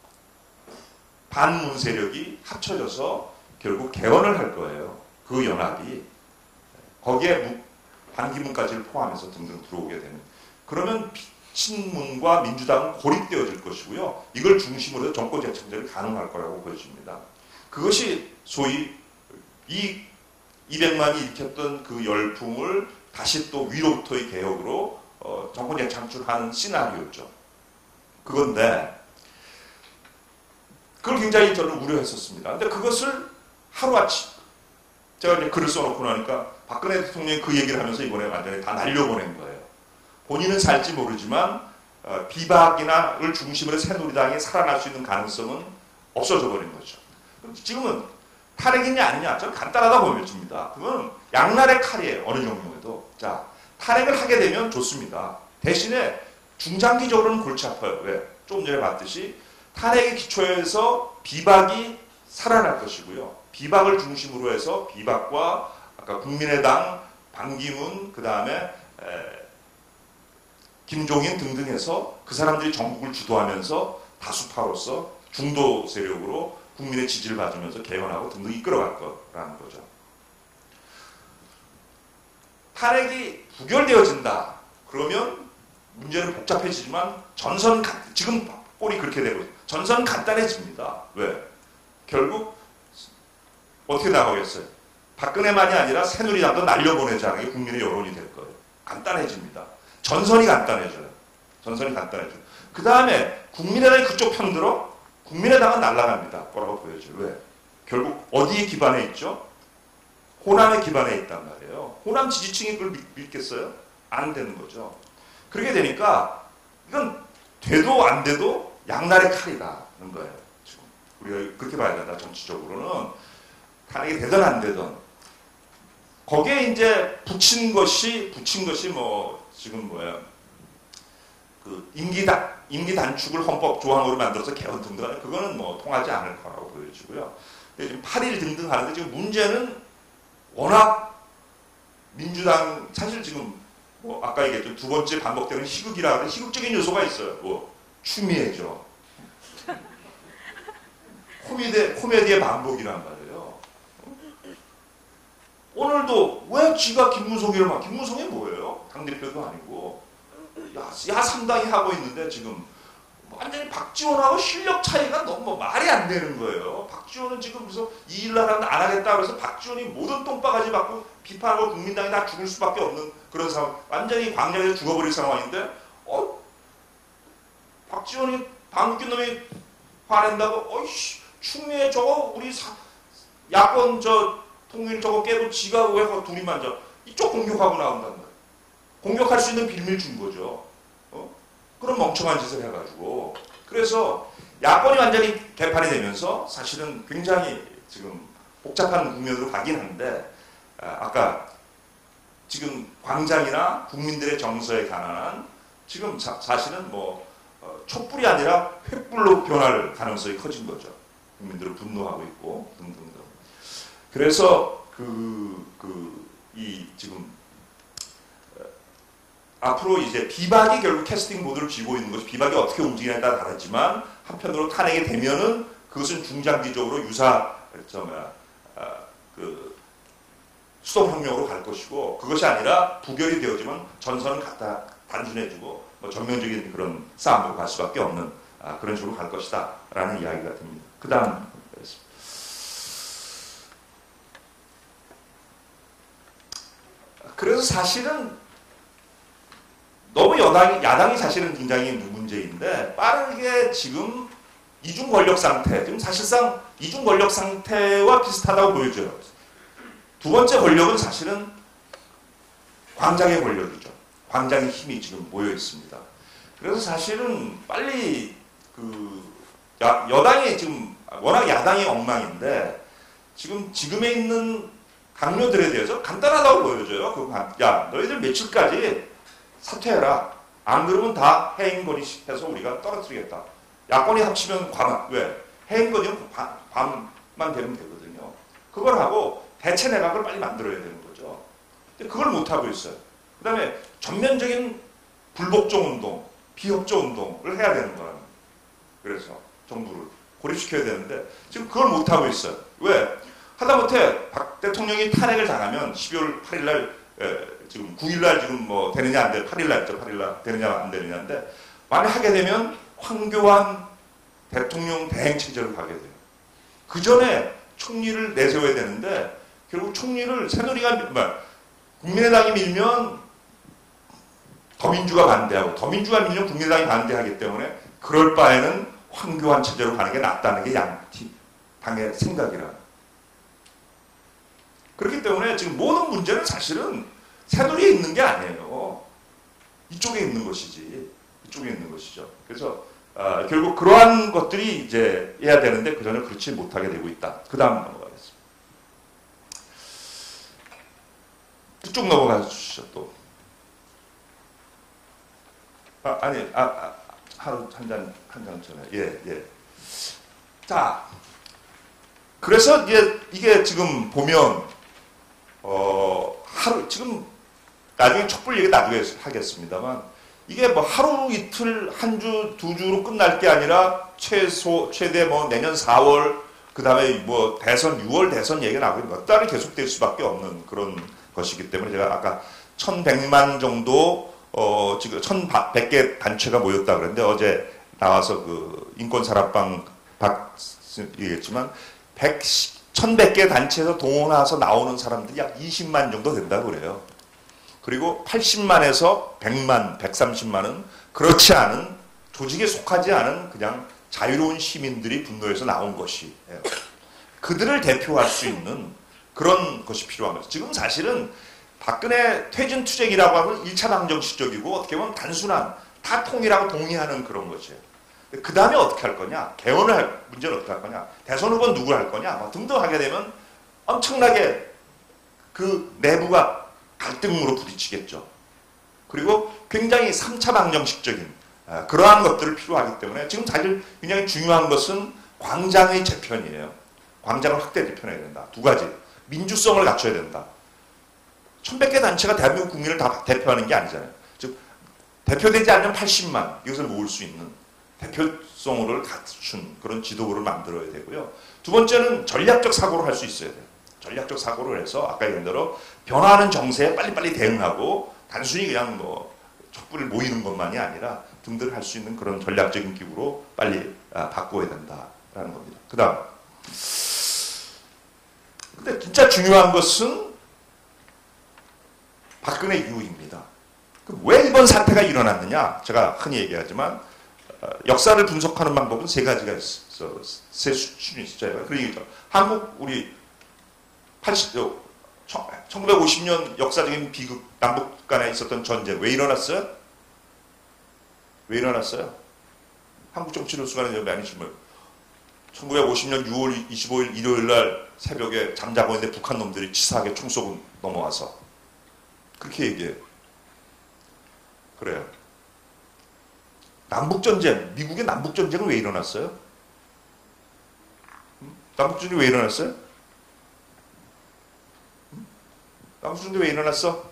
반문 세력이 합쳐져서 결국 개헌을 할 거예요. 그 연합이. 거기에 반기문까지를 포함해서 등등 들어오게 되는. 그러면 친문과 민주당은 고립되어질 것이고요. 이걸 중심으로 해서 정권 재창출이 가능할 거라고 보여집니다. 그것이 소위 이 200만이 일으켰던 그 열풍을 다시 또 위로부터의 개혁으로 정권 재창출하는 시나리오죠. 그건데 그걸 굉장히 저는 우려했었습니다. 근데 그것을 하루아침 제가 이제 글을 써놓고 나니까 박근혜 대통령이 그 얘기를 하면서 이번에 완전히 다 날려보낸 거예요. 본인은 살지 모르지만 비박이나를 중심으로 새누리당이 살아날 수 있는 가능성은 없어져 버린 거죠. 지금은 탄핵이냐 아니냐 저는 간단하다고 보여집니다. 그건 양날의 칼이에요. 어느 정도에도. 자, 탄핵을 하게 되면 좋습니다. 대신에 중장기적으로는 골치 아파요. 왜? 조금 전에 봤듯이 탄핵의 기초에서 비박이 살아날 것이고요. 비박을 중심으로 해서 비박과 아까 국민의당, 반기문, 그 다음에 김종인 등등 해서 그 사람들이 정국을 주도하면서 다수파로서 중도 세력으로 국민의 지지를 받으면서 개헌하고 등등 이끌어갈 거라는 거죠. 탄핵이 부결되어진다. 그러면 문제는 복잡해지지만 지금 꼴이 그렇게 되고 전선은 간단해집니다. 왜? 결국 어떻게 나가겠어요? 박근혜만이 아니라 새누리당도 날려보내자는 게 국민의 여론이 될 거예요. 간단해집니다. 전선이 간단해져요. 그 다음에 국민의당이 그쪽 편들어 국민의당은 날아갑니다. 뭐라고 보여줘요. 왜? 결국 어디에 기반해 있죠? 호남에 기반해 있단 말이에요. 호남 지지층이 그걸 믿겠어요? 안 되는 거죠. 그렇게 되니까 이건 돼도 안 돼도 양날의 칼이다는 거예요. 지금 우리가 그렇게 봐야 된다. 정치적으로는 탄핵이 되든 안 되든 거기에 이제 붙인 것이 뭐 지금 뭐야 그 임기 단축을 헌법 조항으로 만들어서 개헌 등등 그거는 뭐 통하지 않을 거라고 보여지고요. 지금 8일 등등 하는데 지금 문제는 워낙 민주당 사실 지금 뭐 아까 얘기했죠. 두 번째 반복되는 희극이라 하는 희극적인 요소가 있어요. 뭐 추미애죠. 코미디의 반복이란 말이에요. 오늘도 왜 지가 김무성이를 막 김무성이 뭐예요? 당대표도 아니고 야3당이 하고 있는데 지금 완전히 박지원하고 실력 차이가 너무 말이 안 되는 거예요. 박지원은 지금 그래서 이 일을 안 하겠다 그래서 박지원이 모든 똥바가지 받고 비판하고 국민당이 다 죽을 수밖에 없는 그런 상황. 완전히 광장에서 죽어버릴 상황인데 박지원이 방귀 놈이 화낸다고 어이씨 추미애 저거 우리 야권 통일 저거 깨고 지가 왜 둘이 만져 이쪽 공격하고 나온단 말이야. 공격할 수 있는 빌미를 준 거죠. 그런 멍청한 짓을 해가지고 그래서 야권이 완전히 개판이 되면서 사실은 굉장히 지금 복잡한 국면으로 가긴 한데 아까 지금 광장이나 국민들의 정서에 관한 지금 사실은 뭐 촛불이 아니라 횃불로 변할 가능성이 커진 거죠. 국민들은 분노하고 있고 등등등. 그래서 이 지금 앞으로 이제 비박이 결국 캐스팅 보드를 쥐고 있는 것이 비박이 어떻게 움직이냐에 따라 다르지만 한편으로 탄핵이 되면은 그것은 중장기적으로 수동혁명으로 갈 것이고 그것이 아니라 부결이 되어지면 전선을 갖다 단순해지고 뭐 전면적인 그런 싸움으로 갈 수밖에 없는 그런 식으로 갈 것이다 라는 이야기가 됩니다. 그 다음 그래서 사실은 너무 야당이 사실은 굉장히 문제인데 빠르게 지금 이중 권력 상태, 지금 사실상 이중 권력 상태와 비슷하다고 보여져요. 두 번째 권력은 사실은 광장의 권력이죠. 광장의 힘이 지금 모여 있습니다. 그래서 사실은 빨리 여당이 지금 워낙 야당이 엉망인데 지금에 있는 강요들에 대해서 간단하다고 보여져요. 야 너희들 며칠까지 사퇴해라. 안 그러면 다 해임건의 해서 우리가 떨어뜨리겠다. 야권이 합치면 왜? 해임건의는 밤만 되면 되거든요. 그걸 하고 대체 내각을 빨리 만들어야 되는 거죠. 근데 그걸 못하고 있어요. 그 다음에 전면적인 불복종 운동, 비협조 운동을 해야 되는 거라는 거예요. 그래서 정부를 고립시켜야 되는데 지금 그걸 못하고 있어요. 왜? 하다못해 박 대통령이 탄핵을 당하면 12월 8일날 지금 9일날 지금 뭐 되느냐 안 돼, 8일날 되느냐 안 되느냐인데 만약 하게 되면 황교안 대통령 대행 체제로 가게 돼요. 그 전에 총리를 내세워야 되는데 결국 총리를 국민의당이 밀면 더민주가 반대하고 더민주가 밀면 국민의당이 반대하기 때문에 그럴 바에는 황교안 체제로 가는 게 낫다는 게 양팀 당의 생각이라. 그렇기 때문에 지금 모든 문제는 사실은 새누리에 있는 게 아니에요. 이쪽에 있는 것이지. 이쪽에 있는 것이죠. 그래서 결국 그러한 것들이 이제 해야 되는데 그 전에 그렇지 못하게 되고 있다. 그 다음 넘어가겠습니다. 쭉 넘어가 주시죠 또. 하루 한 장 전에. 예. 자, 그래서 이게 지금 보면 지금 나중에 촛불 얘기 나중에 하겠습니다만 이게 뭐 하루 이틀 한 주 두 주로 끝날 게 아니라 최대 뭐 내년 4월 그 다음에 뭐 대선 6월 대선 얘기가 나오고 몇 달이 계속될 수밖에 없는 그런 것이기 때문에 제가 아까 1,100만 정도 지금 1,100개 단체가 모였다 그랬는데 어제 나와서 그 인권사랑방 얘기했지만 1,100개 단체에서 동원해서 나오는 사람들이 약 20만 정도 된다고 그래요. 그리고 80만에서 100만, 130만은 그렇지 않은 조직에 속하지 않은 그냥 자유로운 시민들이 분노해서 나온 것이에요. 그들을 대표할 수 있는 그런 것이 필요한 거죠. 지금 사실은 박근혜 퇴진투쟁이라고 하면 1차 방정 시적이고 어떻게 보면 단순한 다 통일하고 동의하는 그런 것이에요. 그 다음에 어떻게 할 거냐? 개헌을 할 문제는 어떻게 할 거냐? 대선 후보는 누구 할 거냐? 뭐 등등 하게 되면 엄청나게 그 내부가 갈등으로 부딪히겠죠. 그리고 굉장히 3차 방정식적인 그러한 것들을 필요하기 때문에 지금 사실 굉장히 중요한 것은 광장의 재편이에요. 광장을 확대 재편해야 된다. 두 가지. 민주성을 갖춰야 된다. 1100개 단체가 대한민국 국민을 다 대표하는 게 아니잖아요. 즉 대표되지 않는 80만 이것을 모을 수 있는 대표성을 갖춘 그런 지도부를 만들어야 되고요. 두 번째는 전략적 사고를 할 수 있어야 돼요. 전략적 사고를 해서 아까 얘기한 대로 변화하는 정세에 빨리빨리 대응하고 단순히 그냥 뭐 촛불을 모이는 것만이 아니라 등등을 할 수 있는 그런 전략적인 기구로 빨리 바꿔야 된다라는 겁니다. 그 다음 근데 진짜 중요한 것은 박근혜 이후입니다. 왜 이번 사태가 일어났느냐? 제가 흔히 얘기하지만 역사를 분석하는 방법은 세 가지가 있어. 세 수준이 있어요. 그러니까 한국 우리 1950년 역사적인 비극 남북 간에 있었던 전쟁 왜 일어났어요? 왜 일어났어요? 한국 정치를 수반한 점이 아니지만 1950년 6월 25일 일요일 날 새벽에 잠자고 있는데 북한 놈들이 치사하게 총 쏘고 넘어와서 그렇게 얘기해요. 그래요. 남북전쟁, 미국의 남북전쟁은 왜 일어났어요? 남북전쟁이 왜 일어났어요? 남북전쟁 왜 일어났어?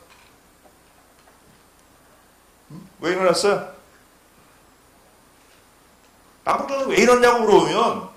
왜 일어났어요? 남북전쟁 왜 일어났냐고 물어보면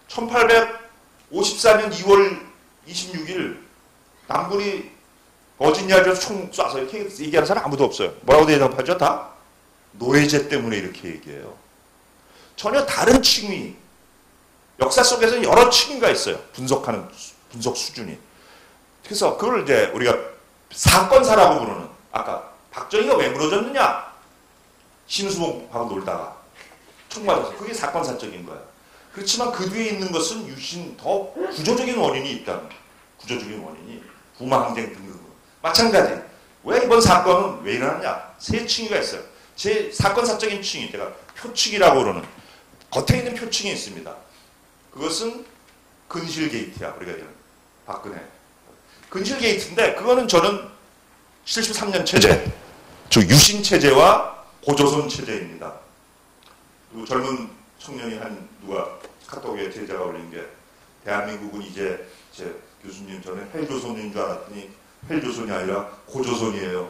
1854년 2월 26일 남군이 버지니아주에서 총 쏴서 이렇게 얘기하는 사람 아무도 없어요. 뭐라고 대답하죠? 다? 노예제 때문에 이렇게 얘기해요. 전혀 다른 층위. 역사 속에서는 여러 층위가 있어요. 분석 수준이. 그래서 그걸 이제 우리가 사건사라고 부르는, 아까 박정희가 왜 무너졌느냐? 신수봉하고 놀다가 총 맞아서. 그게 사건사적인 거야. 그렇지만 그 뒤에 있는 것은 유신 더 구조적인 원인이 있다는 거예요. 구조적인 원인이. 부마항쟁 등등. 마찬가지. 왜 이번 사건은 왜 일어났냐? 세 층위가 있어요. 제 사건사적인 층위, 제가 표층이라고 그러는 겉에 있는 표층이 있습니다. 그것은 근실 게이트야. 우리가 얘기하는 박근혜. 근실 게이트인데 그거는 저는 73년 체제, 즉 유신 체제와 고조선 체제입니다. 그리고 젊은 청년이 한 누가 카톡에 제자가 올린 게 대한민국은 이제 제 교수님 전에 헬조선인 줄 알았더니 헬조선이 아니라 고조선이에요.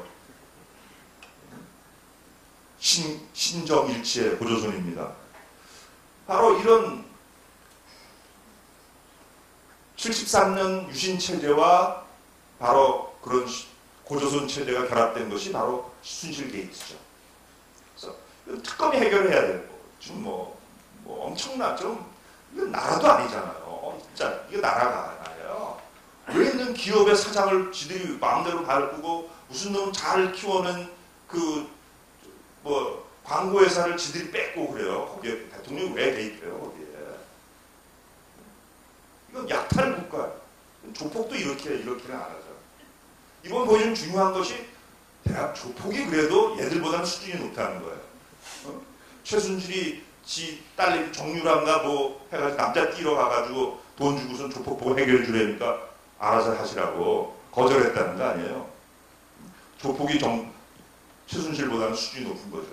신정일치의 고조선입니다. 바로 이런 73년 유신체제와 바로 그런 고조선 체제가 결합된 것이 바로 순실 게이트죠. 그래서 특검이 해결해야 되고, 지금 뭐 엄청나, 좀, 이건 나라도 아니잖아요. 진짜, 이거 나라가 아니에요. 왜 있는 기업의 사장을 지들이 마음대로 바꾸고, 무슨 놈 잘 키워낸 광고회사를 지들이 뺏고 그래요. 거기에 대통령이 왜 개입해요, 거기에. 이건 약탈 국가예요. 조폭도 이렇게는 안 하죠. 이번 보여준 중요한 것이 대학 조폭이 그래도 얘들보다는 수준이 높다는 거예요. 최순실이 지 딸내미 정유라인가 뭐 해가지고 남자 뛰러 가가지고 돈 주고선 조폭 보고 해결해 주려니까 알아서 하시라고 거절했다는 거 아니에요. 조폭이 최순실보다는 수준이 높은 거죠.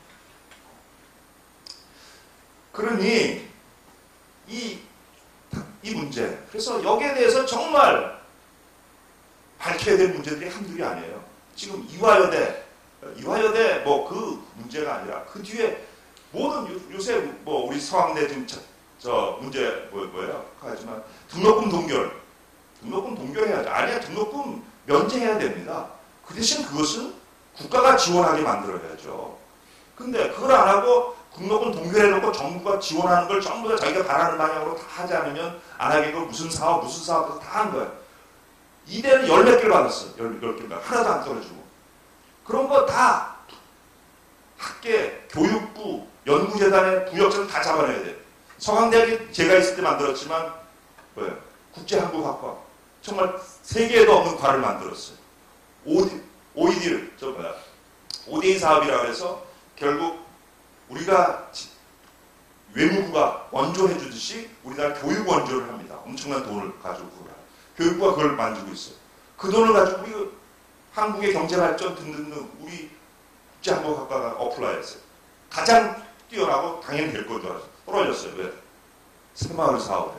그러니 이 문제, 그래서 여기에 대해서 정말 밝혀야 될 문제들이 한둘이 아니에요. 지금 이화여대 뭐 그 문제가 아니라 그 뒤에 모든 요새 뭐 우리 서강대 지금 저 문제 뭐예요? 하지만 등록금 동결해야죠. 아니야, 등록금 면제해야 됩니다. 그 대신 그것은 국가가 지원하게 만들어야죠. 근데 그걸 안 하고 등록금 동결해놓고 정부가 지원하는 걸 전부 다 자기가 바라는 방향으로 다 하지 않으면 안 하겠고 무슨 사업 다 한 거예요. 이대는 10몇 개를 받았어요. 10개가 하나도 안 떨어지고. 그런 거 다 학계, 교육부 연구재단의 부역자를 다 잡아내야 돼. 서강대학이 제가 있을 때 만들었지만 뭐예요? 국제한국학과 정말 세계에도 없는 과를 만들었어요. OED를 ODA 사업이라고 해서 결국 우리가 외무부가 원조해 주듯이 우리나라 교육 원조를 합니다. 엄청난 돈을 가지고 교육부가 그걸 만들고 있어요. 그 돈을 가지고 우리 한국의 경제발전 등등등 우리 국제한국학과가 어플라이했어요. 가장 뛰어나고 당연히 될 걸 줄 알았어요. 떨어졌어요. 왜? 새마을 사업에.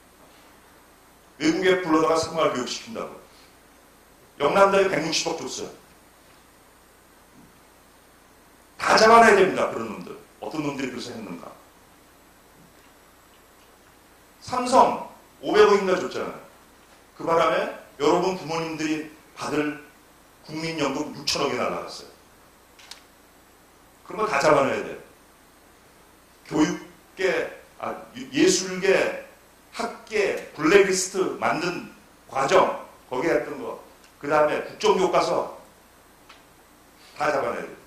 외국에 불러다가 새마을 교육시킨다고. 영남대에 160억 줬어요. 다 잡아내야 됩니다. 그런 놈들. 어떤 놈들이 그래서 했는가. 삼성 500억인가 줬잖아요. 그 바람에 여러분 부모님들이 받을 국민연금 6천억이 날라갔어요. 그런 거 다 잡아내야 돼요. 교육계, 예술계, 학계, 블랙리스트 만든 과정, 거기에 했던 거, 그 다음에 국정교과서 다 잡아내야 돼요.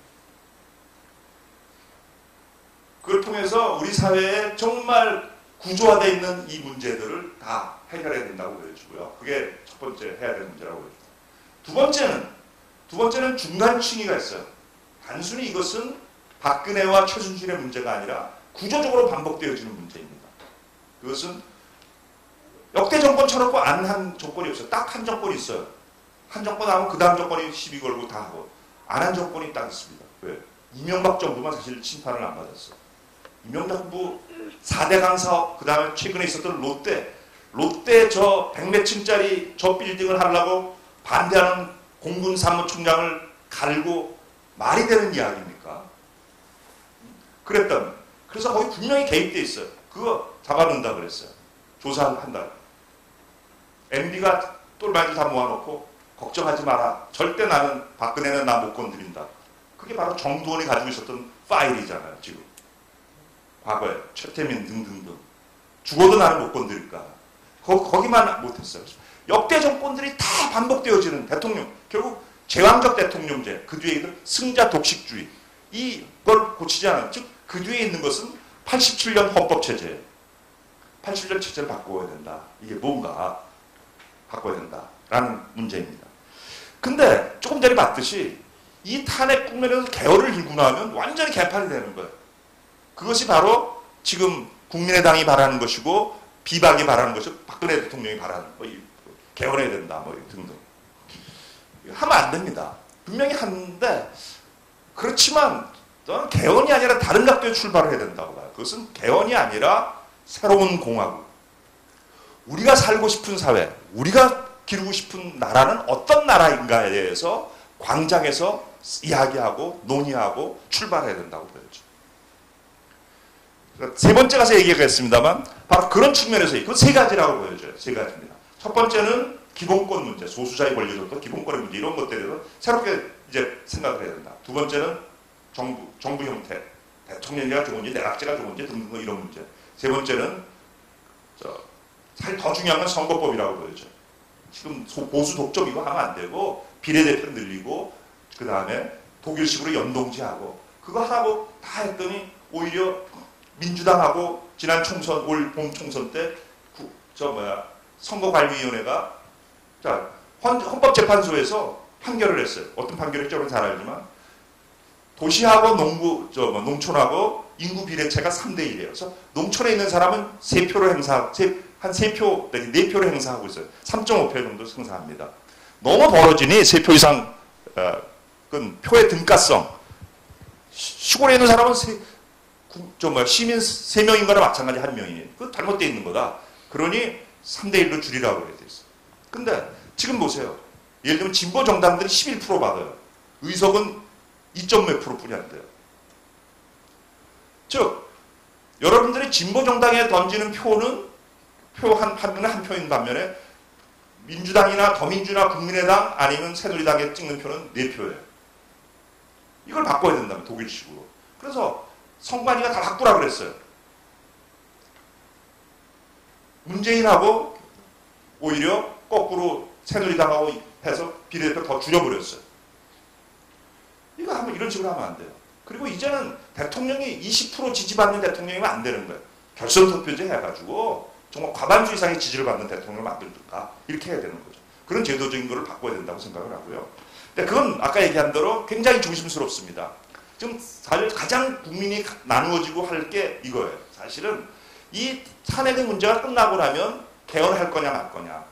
그걸 통해서 우리 사회에 정말 구조화되어 있는 이 문제들을 다 해결해야 된다고 보여주고요. 그게 첫 번째 해야 되는 문제라고 보여줍니다. 두 번째는 중간층위가 있어요. 단순히 이것은 박근혜와 최순실의 문제가 아니라 구조적으로 반복되어지는 문제입니다. 그것은 역대 정권 쳐놓고 안 한 정권이 없어요. 딱 한 정권이 있어요. 한 정권 하면 그 다음 정권이 시비 걸고 다 하고 안 한 정권이 딱 있습니다. 왜? 이명박 정부만 사실 심판을 안 받았어요. 이명박 정부 4대강 사업, 그 다음에 최근에 있었던 롯데 저 100몇 층짜리 저 빌딩을 하려고 반대하는 공군 사무총장을 갈고 말이 되는 이야기입니까? 그래서 거기 분명히 개입돼 있어요. 그거 잡아놓는다 그랬어요. 조사한다. MB가 똘마니 다 모아놓고 걱정하지 마라. 절대 나는 박근혜는 나 못 건드린다. 그게 바로 정두원이 가지고 있었던 파일이잖아요. 지금. 과거에 최태민 등등등. 죽어도 나는 못 건드릴까. 거기만 못했어요. 역대 정권들이 다 반복되어지는 대통령. 결국 제왕적 대통령제. 그 뒤에 있는 승자 독식주의. 이걸 고치지 않아요. 즉 그 뒤에 있는 것은 87년 헌법체제예요. 87년 체제를 바꿔야 된다. 이게 뭔가 바꿔야 된다라는 문제입니다. 근데 조금 전에 봤듯이 이 탄핵 국면에서 개헌을 들고 나면 완전히 개판이 되는 거예요. 그것이 바로 지금 국민의당이 바라는 것이고 비박이 바라는 것이 박근혜 대통령이 바라는 거. 개헌해야 된다. 등등. 하면 안 됩니다. 분명히 하는데 그렇지만 저는 개헌이 아니라 다른 각도의 출발을 해야 된다고 봐요. 그것은 개헌이 아니라 새로운 공화국. 우리가 살고 싶은 사회, 우리가 기르고 싶은 나라는 어떤 나라인가에 대해서 광장에서 이야기하고 논의하고 출발해야 된다고 보여죠. 세 번째 가서 얘기하겠습니다만 바로 그런 측면에서 그건 세 가지라고 보여져요. 세 가지입니다. 첫 번째는 기본권 문제, 소수자의 권리조건, 기본권의 문제 이런 것들에 대해서 새롭게 이제 생각을 해야 된다. 두 번째는 정부 형태, 대통령제가 좋은지 내각제가 좋은지 등등 이런 문제. 세 번째는 사실 더 중요한 건 선거법이라고 보여져요. 지금 보수 독점 이거 하면 안 되고 비례대표 늘리고 그 다음에 독일식으로 연동제하고 그거 하라고 다 했더니 오히려 민주당하고 지난 총선 올 봄 총선 때 선거관리위원회가 헌법재판소에서 판결을 했어요. 어떤 판결을 했죠? 잘 알지만 도시하고 농촌하고 인구 비례체가 3대1이에요. 그래서 농촌에 있는 사람은 3표를 한 3표, 4표를 행사하고 있어요. 3.5표 정도 행사합니다. 너무 벌어지니 3표 이상 그건 표의 등가성. 시골에 있는 사람은 시민 3명인 거나 마찬가지 1명이에요. 그거 잘못되어 있는 거다. 그러니 3대1로 줄이라고 그래 돼 있어요. 근데 지금 보세요. 예를 들면 진보 정당들이 11% 받아요. 의석은 2.몇 프로 뿐이 안 돼요. 즉 여러분들이 진보 정당에 던지는 표는 표 한 표인 반면에 민주당이나 더민주나 국민의당 아니면 새누리당에 찍는 표는 4표예요. 이걸 바꿔야 된다면 독일식으로. 그래서 선관위가 다 바꾸라 그랬어요. 문재인하고 오히려 거꾸로 새누리당하고 해서 비례대표 더 줄여버렸어요. 이거 하면 이런 식으로 하면 안 돼요. 그리고 이제는 대통령이 20% 지지받는 대통령이면 안 되는 거예요. 결선 투표제 해가지고 정말 과반수 이상의 지지를 받는 대통령을 만들든가 이렇게 해야 되는 거죠. 그런 제도적인 거를 바꿔야 된다고 생각을 하고요. 근데 그건 아까 얘기한 대로 굉장히 조심스럽습니다. 지금 사실 가장 국민이 나누어지고 할 게 이거예요. 사실은 이 탄핵의 문제가 끝나고 나면 개헌할 거냐 말 거냐.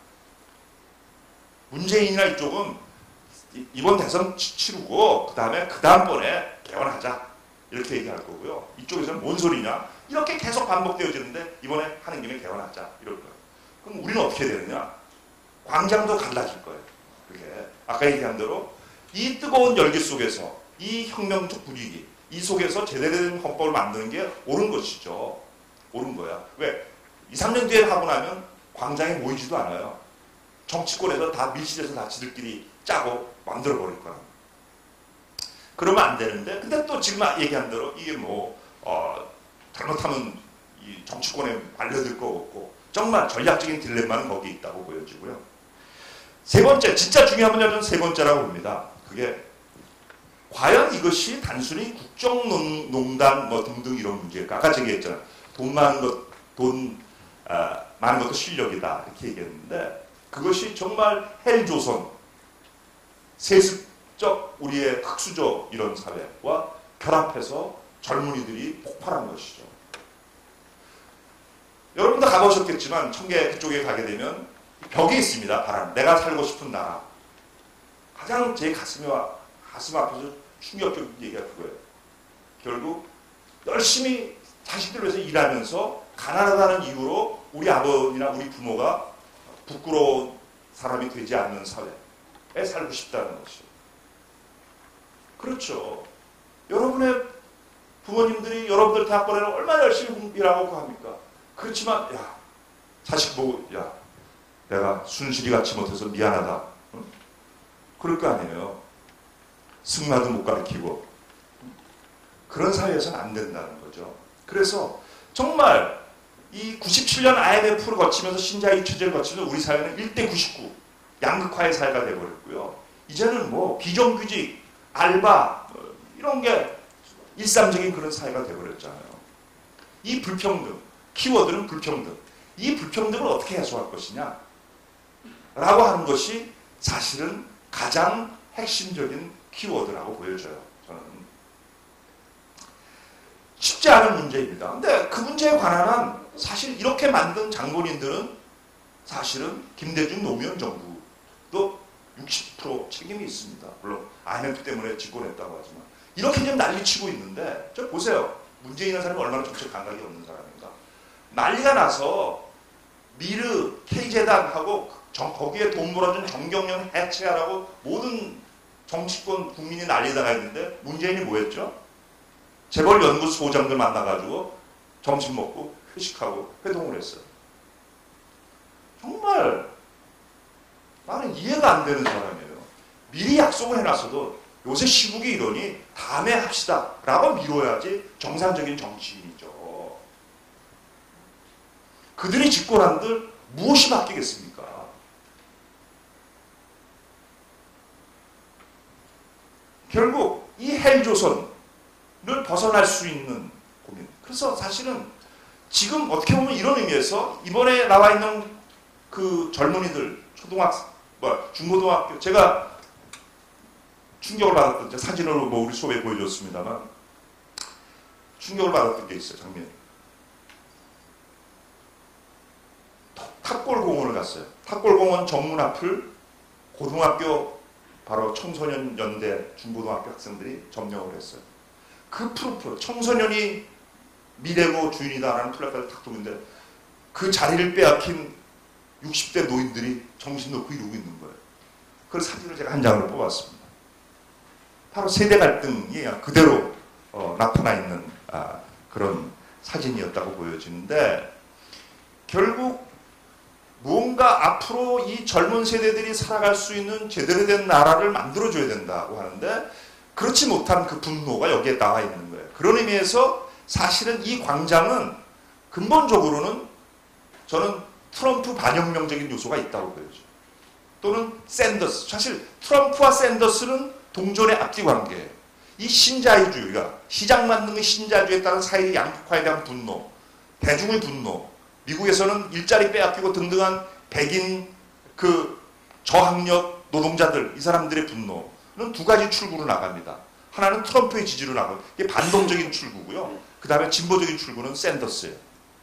문재인이나 이쪽은 이번 대선 치르고 그 다음번에 개헌하자 이렇게 얘기할 거고요. 이쪽에서는 뭔 소리냐 이렇게 계속 반복되어지는데 이번에 하는 김에 개헌하자 이럴 거예요. 그럼 우리는 어떻게 되느냐? 광장도 갈라질 거예요. 그게 아까 얘기한 대로 이 뜨거운 열기 속에서 이 혁명적 분위기 이 속에서 제대로 된 헌법을 만드는 게 옳은 것이죠. 옳은 거야. 왜? 2, 3년 뒤에 하고 나면 광장에 모이지도 않아요. 정치권에서 다 밀실에서 다 지들끼리 짜고 만들어버릴 거야. 그러면 안 되는데 근데 또 지금 얘기한 대로 이게 잘못하면 이 정치권에 말려들 거 없고 정말 전략적인 딜레마는 거기 있다고 보여지고요. 세 번째, 진짜 중요한 문제는 세 번째라고 봅니다. 그게 과연 이것이 단순히 국정농단 등등 이런 문제일까? 아까 제가 얘기했잖아요. 돈 많은 것도 실력이다 이렇게 얘기했는데 그것이 정말 헬조선 세습적 우리의 흑수저 이런 사회와 결합해서 젊은이들이 폭발한 것이죠. 여러분도 가보셨겠지만 청계 그쪽에 가게 되면 벽이 있습니다. 바람. 내가 살고 싶은 나라. 가장 제 가슴 앞에서 충격적인 얘기가 그거예요. 결국 열심히 자식들 위해서 일하면서 가난하다는 이유로 우리 아버지나 우리 부모가 부끄러운 사람이 되지 않는 사회에 살고 싶다는 것이죠. 그렇죠. 여러분의 부모님들이 여러분들 대학 보내는 얼마나 열심히 일하고 합니까? 그렇지만 야 자식 보고 야 내가 순실이 갖지 못해서 미안하다. 응? 그럴 거 아니에요. 승마도 못 가르치고 그런 사회에서는 안 된다는 거죠. 그래서 정말 이 97년 IMF를 거치면서 신자유 체제를 거치면서 우리 사회는 1대 99 양극화의 사회가 되어버렸고요. 이제는 비정규직, 알바 이런 게 일상적인 그런 사회가 되어버렸잖아요. 이 불평등, 키워드는 불평등. 이 불평등을 어떻게 해소할 것이냐 라고 하는 것이 사실은 가장 핵심적인 키워드라고 보여져요. 저는 쉽지 않은 문제입니다. 근데 그 문제에 관한 한 사실 이렇게 만든 장본인들은 사실은 김대중 노무현 정부도 60% 책임이 있습니다. 물론 IMF 때문에 집권했다고 하지만 이렇게 좀 난리치고 있는데 저 보세요. 문재인이라는 사람이 얼마나 정책 감각이 없는 사람인가. 난리가 나서 미르, K재단하고 거기에 돈 몰아준 정경련 해체하라고 모든 정치권 국민이 난리다가 있는데 문재인이 뭐 했죠? 재벌 연구소장들 만나가지고 점심 먹고 회식하고 회동을 했어요. 정말 나는 이해가 안 되는 사람이에요. 미리 약속을 해놨어도 요새 시국이 이러니 다음에 합시다 라고 미뤄야지 정상적인 정치인이죠. 그들이 집권한들 무엇이 바뀌겠습니까? 결국 이 헬조선을 벗어날 수 있는 고민. 그래서 사실은 지금 어떻게 보면 이런 의미에서 이번에 나와 있는 그 젊은이들 중고등학교 제가 충격을 받았던 사진으로 우리 수업에 보여줬습니다만 충격을 받았던 게 있어요. 장면이. 탑골공원을 갔어요. 탑골공원 정문 앞을 고등학교 바로 청소년 연대 중고등학교 학생들이 점령을 했어요. 그 프로프 청소년이 미래고 주인이다라는 플래카드를 탁 두는데 그 자리를 빼앗긴 60대 노인들이 정신 놓고 이러고 있는 거예요. 그 사진을 제가 한 장으로 뽑았습니다. 바로 세대 갈등이 그대로 나타나 있는 그런 사진이었다고 보여지는데 결국 무언가 앞으로 이 젊은 세대들이 살아갈 수 있는 제대로 된 나라를 만들어줘야 된다고 하는데 그렇지 못한 그 분노가 여기에 나와 있는 거예요. 그런 의미에서 사실은 이 광장은 근본적으로는 저는 트럼프 반혁명적인 요소가 있다고 보여져요. 또는 샌더스. 사실 트럼프와 샌더스는 동전의 앞뒤 관계예요. 이 신자유주의가 시장 만능의 신자유주의에 따른 사회 양극화에 대한 분노, 대중의 분노, 미국에서는 일자리 빼앗기고 등등한 백인 그 저학력 노동자들 이 사람들의 분노는 두 가지 출구로 나갑니다. 하나는 트럼프의 지지로 나가고 이게 반동적인 출구고요. 그 다음에 진보적인 출구는 샌더스예요.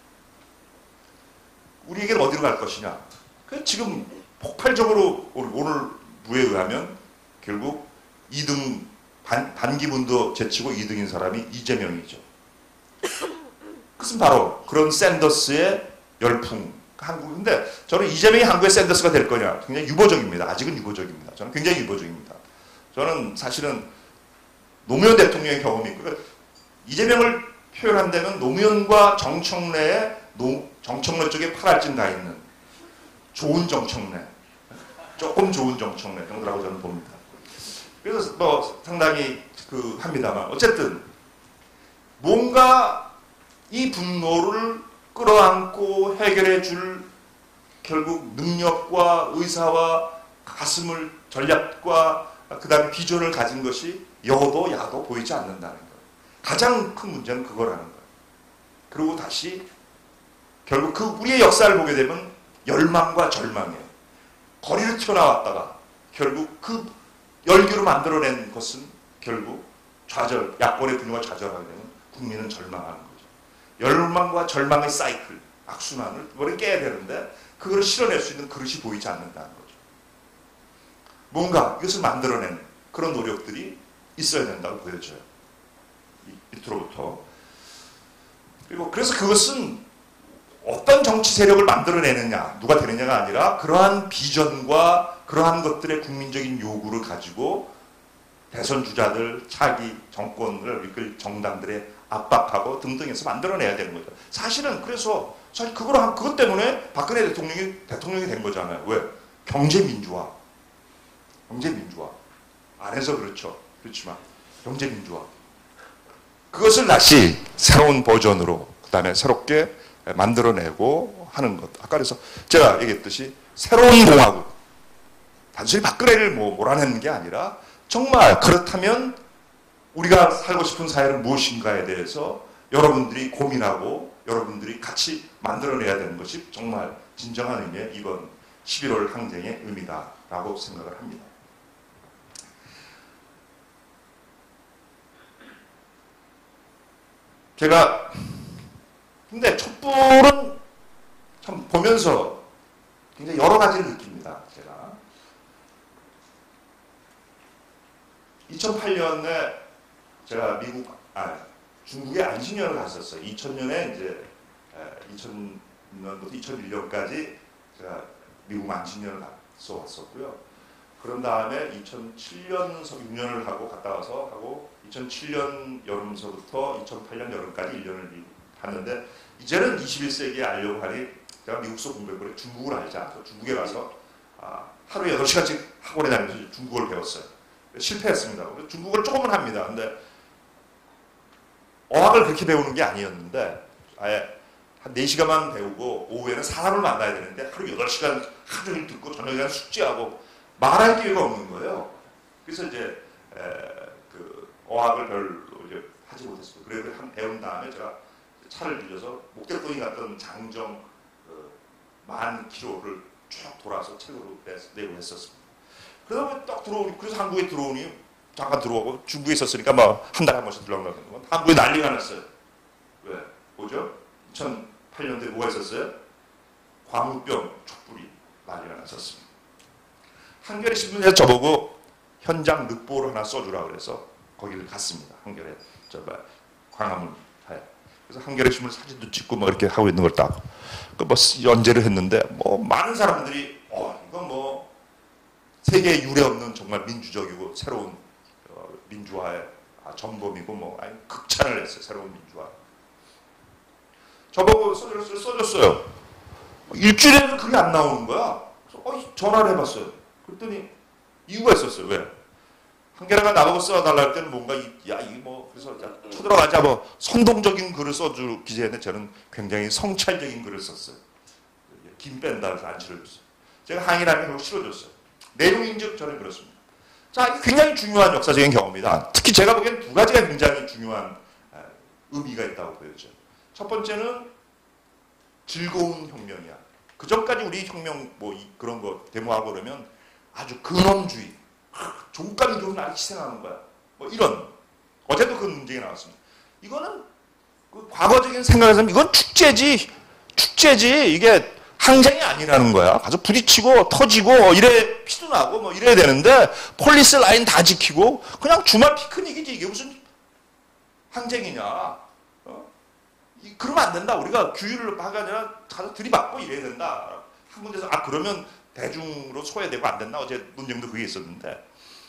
우리에게는 어디로 갈 것이냐? 지금 폭발적으로 오늘 부에 의하면 결국 2등 반기문도 제치고 2등인 사람이 이재명이죠. 그것은 바로 그런 샌더스의 열풍. 한국인데 저는 이재명이 한국의 샌더스가 될 거냐? 굉장히 유보적입니다. 아직은 유보적입니다. 저는 굉장히 유보적입니다. 저는 사실은 노무현 대통령의 경험이 있고 이재명을 표현한다면 노무현과 정청래의 정청래 쪽에 팔알진 가 있는 좋은 정청래, 조금 좋은 정청래 정도라고 저는 봅니다. 그래서 뭐 상당히 합니다만 어쨌든 뭔가 이 분노를 끌어안고 해결해 줄 결국 능력과 의사와 가슴을 전략과 그 다음에 비전을 가진 것이 여도 야도 보이지 않는다는 거예요. 가장 큰 문제는 그거라는 거예요. 그리고 다시 결국 우리의 역사를 보게 되면 열망과 절망이에요. 거리를 튀어나왔다가 결국 그 열기로 만들어낸 것은 결국 좌절, 야권의 분노가 좌절하게 되면 국민은 절망하는 거죠. 열망과 절망의 사이클, 악순환을 이번에 깨야 되는데 그걸 실어낼 수 있는 그릇이 보이지 않는다는 거죠. 뭔가 이것을 만들어내는 그런 노력들이 있어야 된다고 보여져요. 밑으로부터. 그리고 그래서 그것은 어떤 정치 세력을 만들어내느냐, 누가 되느냐가 아니라 그러한 비전과 그러한 것들의 국민적인 요구를 가지고 대선 주자들, 차기 정권을 이끌 정당들의 압박하고 등등해서 만들어내야 되는 거죠. 사실은 그래서 사실 그것 때문에 박근혜 대통령이 된 거잖아요. 왜? 경제민주화. 경제민주화. 안에서 그렇지만 경제민주화. 그것을 다시 새로운 버전으로 그 다음에 새롭게 만들어내고 하는 것. 아까 그래서 제가 얘기했듯이 새로운 공화국. 단순히 박근혜를 몰아내는 게 아니라 정말 그렇다면 우리가 살고 싶은 사회는 무엇인가에 대해서 여러분들이 고민하고 여러분들이 같이 만들어내야 되는 것이 정말 진정한 의미의 이번 11월 항쟁의 의미다라고 생각을 합니다. 제가 근데 촛불은 참 보면서 굉장히 여러 가지를 느낍니다. 제가 2008년에 제가 중국에 안식년을 갔었어요. 2000년에 이제 2000년부터 2001년까지 제가 미국 안식년을 갔어 왔었고요. 그런 다음에 2007년 6년을 하고 갔다 와서 하고 2007년 여름서부터 2008년 여름까지 1년을 미국 갔는데 이제는 21세기에 알려고 하니 제가 미국서 공부해보니 중국을 알자. 중국에 가서 하루에 8시간씩 학원에 다니면서 중국어를 배웠어요. 실패했습니다. 중국어를 조금은 합니다. 근데 어학을 그렇게 배우는 게 아니었는데 아예 한 4시간만 배우고 오후에는 사람을 만나야 되는데 하루 8시간 하루 종일 듣고 저녁에는 숙제하고 말할 기회가 없는 거예요. 그래서 이제 그 어학을 별로 이제 하지 못했어요. 그래서 한 배운 다음에 제가 차를 빌려서 목대동에 갔던 장정 10,000km를 쭉 돌아서 책으로 내고 했었습니다. 그다음에 딱 그래서 한국에 들어오니 잠깐 들어오고 중국에 있었으니까 뭐 한 달에 한 번씩 들어가는 건 한국에 난리가 났어요. 왜? 뭐죠? 2008년도에 뭐가 있었어요? 광우병 촛불이 난리가 났었습니다. 한겨레 신문에서 저보고 현장 늑보를 하나 써주라 그래서 거기를 갔습니다. 한겨레 광화문에. 그래서 한겨레 신문 사진도 찍고 뭐 이렇게 하고 있는 걸 딱 뭐 연재를 했는데 뭐 많은 사람들이 이건 뭐 세계에 유례 없는 정말 민주적이고 새로운 민주화의 전범이고 뭐 극찬을 했어요. 새로운 민주화. 저보고 써줬어요. 일주일에는 그게 안 나오는 거야. 그래서 전화를 해봤어요. 그랬더니 이유가 있었어요. 왜? 한겨레가 나보고 써달라 할 때는 뭔가 그래서 쳐들어가자 뭐 선동적인 글을 써줄 기재했는데 저는 굉장히 성찰적인 글을 썼어요. 김 뺀다 해서 안 실어줬어요. 제가 항의를 하면 결국 실어줬어요. 내용인즉 저는 그렇습니다. 자, 이게 굉장히 중요한 역사적인 경험이다. 특히 제가 보기엔 두 가지가 굉장히 중요한 의미가 있다고 보여져요. 첫 번째는 즐거운 혁명이야. 그 전까지 우리 혁명 뭐 그런 거 데모하고 그러면 아주 근엄주의, 종감이 좋은 날 희생하는 거야. 뭐 이런. 어제도 그 문제가 나왔습니다. 이거는 그 과거적인 생각에서는 이건 축제지. 이게 항쟁이 아니라는 거야. 가서 부딪히고 터지고 이래 피도 나고 뭐 이래야 되는데 폴리스 라인 다 지키고 그냥 주말 피크닉이지. 이게 무슨 항쟁이냐. 그러면 안 된다. 우리가 규율을 하가 아니라 가서 들이받고 이래야 된다. 한 군데서 그러면 대중으로 소외되고 안 된다. 어제 논쟁도 그게 있었는데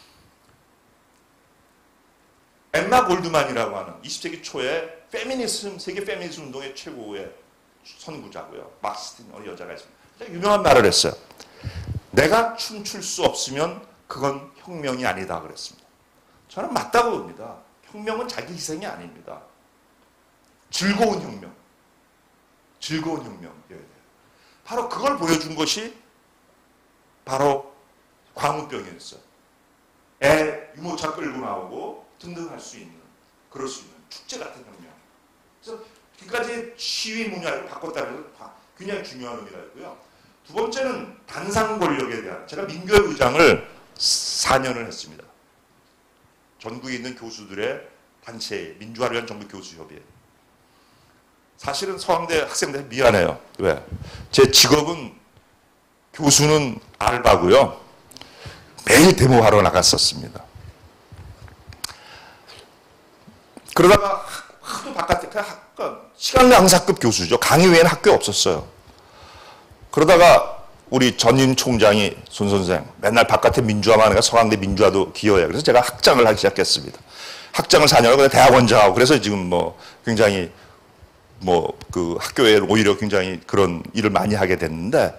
엠마 골드만이라고 하는 20세기 초에 세계 페미니즘 운동의 최고의 선구자고요. 막스틴 여자가 있습니다. 유명한 말을 했어요. 내가 춤출 수 없으면 그건 혁명이 아니다 그랬습니다. 저는 맞다고 봅니다. 혁명은 자기 희생이 아닙니다. 즐거운 혁명. 바로 그걸 보여준 것이 바로 광우병이었어요. 애 유모차 끌고 나오고 등등할 수 있는, 그럴 수 있는 축제 같은 혁명. 그래서 지금까지 시위 문화를 바꿨다는 것은 굉장히 중요한 의미가 있고요. 두 번째는 단상 권력에 대한, 제가 민교회 의장을 4년을 했습니다. 전국에 있는 교수들의 단체, 민주화를 위한 전국 교수협의회. 사실은 서강대 학생들 미안해요. 왜? 제 직업은 교수는 알바고요. 매일 데모하러 나갔었습니다. 그러다가 하도 바깥에 시간 강사급 교수죠. 강의 외에는 학교에 없었어요. 그러다가 우리 전임 총장이 손 선생 맨날 바깥에 민주화만 하니까 서강대 민주화도 기여해. 그래서 제가 학장을 하기 시작했습니다. 학장을 4년 하고 대학원장하고 그래서 지금 뭐 굉장히 그 학교에 오히려 굉장히 그런 일을 많이 하게 됐는데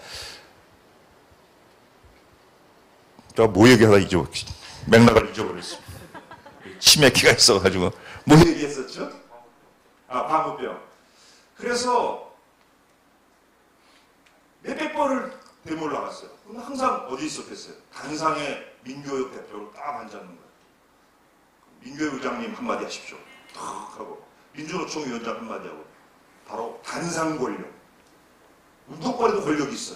제가 뭐 얘기하다 맥락을 잊어버렸습니다. 치매기가 있어가지고 뭐 얘기했었죠? 광우병. 그래서 몇백 번을 데모를 나갔어요. 근데 항상 어디 있었겠어요? 단상에 민교협 대표로 딱 앉았는 거예요. 민교회 의장님 한마디 하십시오. 탁 하고 민주노총 위원장 한마디 하고 바로 단상 권력. 운동권에도 권력이 있어요.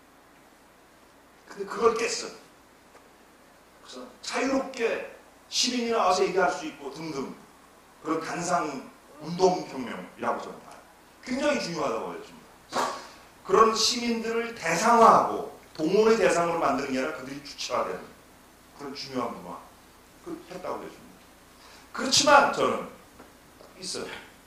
근데 그걸 깼어요. 그래서 자유롭게 시민이 나와서 얘기할 수 있고 등등 그런 단상 운동혁명이라고 저는 봐요. 굉장히 중요하다고 보여집니다. 그런 시민들을 대상화하고 동원의 대상으로 만드는 게 아니라 그들이 주체화되는 그런 중요한 문화 했다고 보여집니다. 그렇지만 저는 있어요.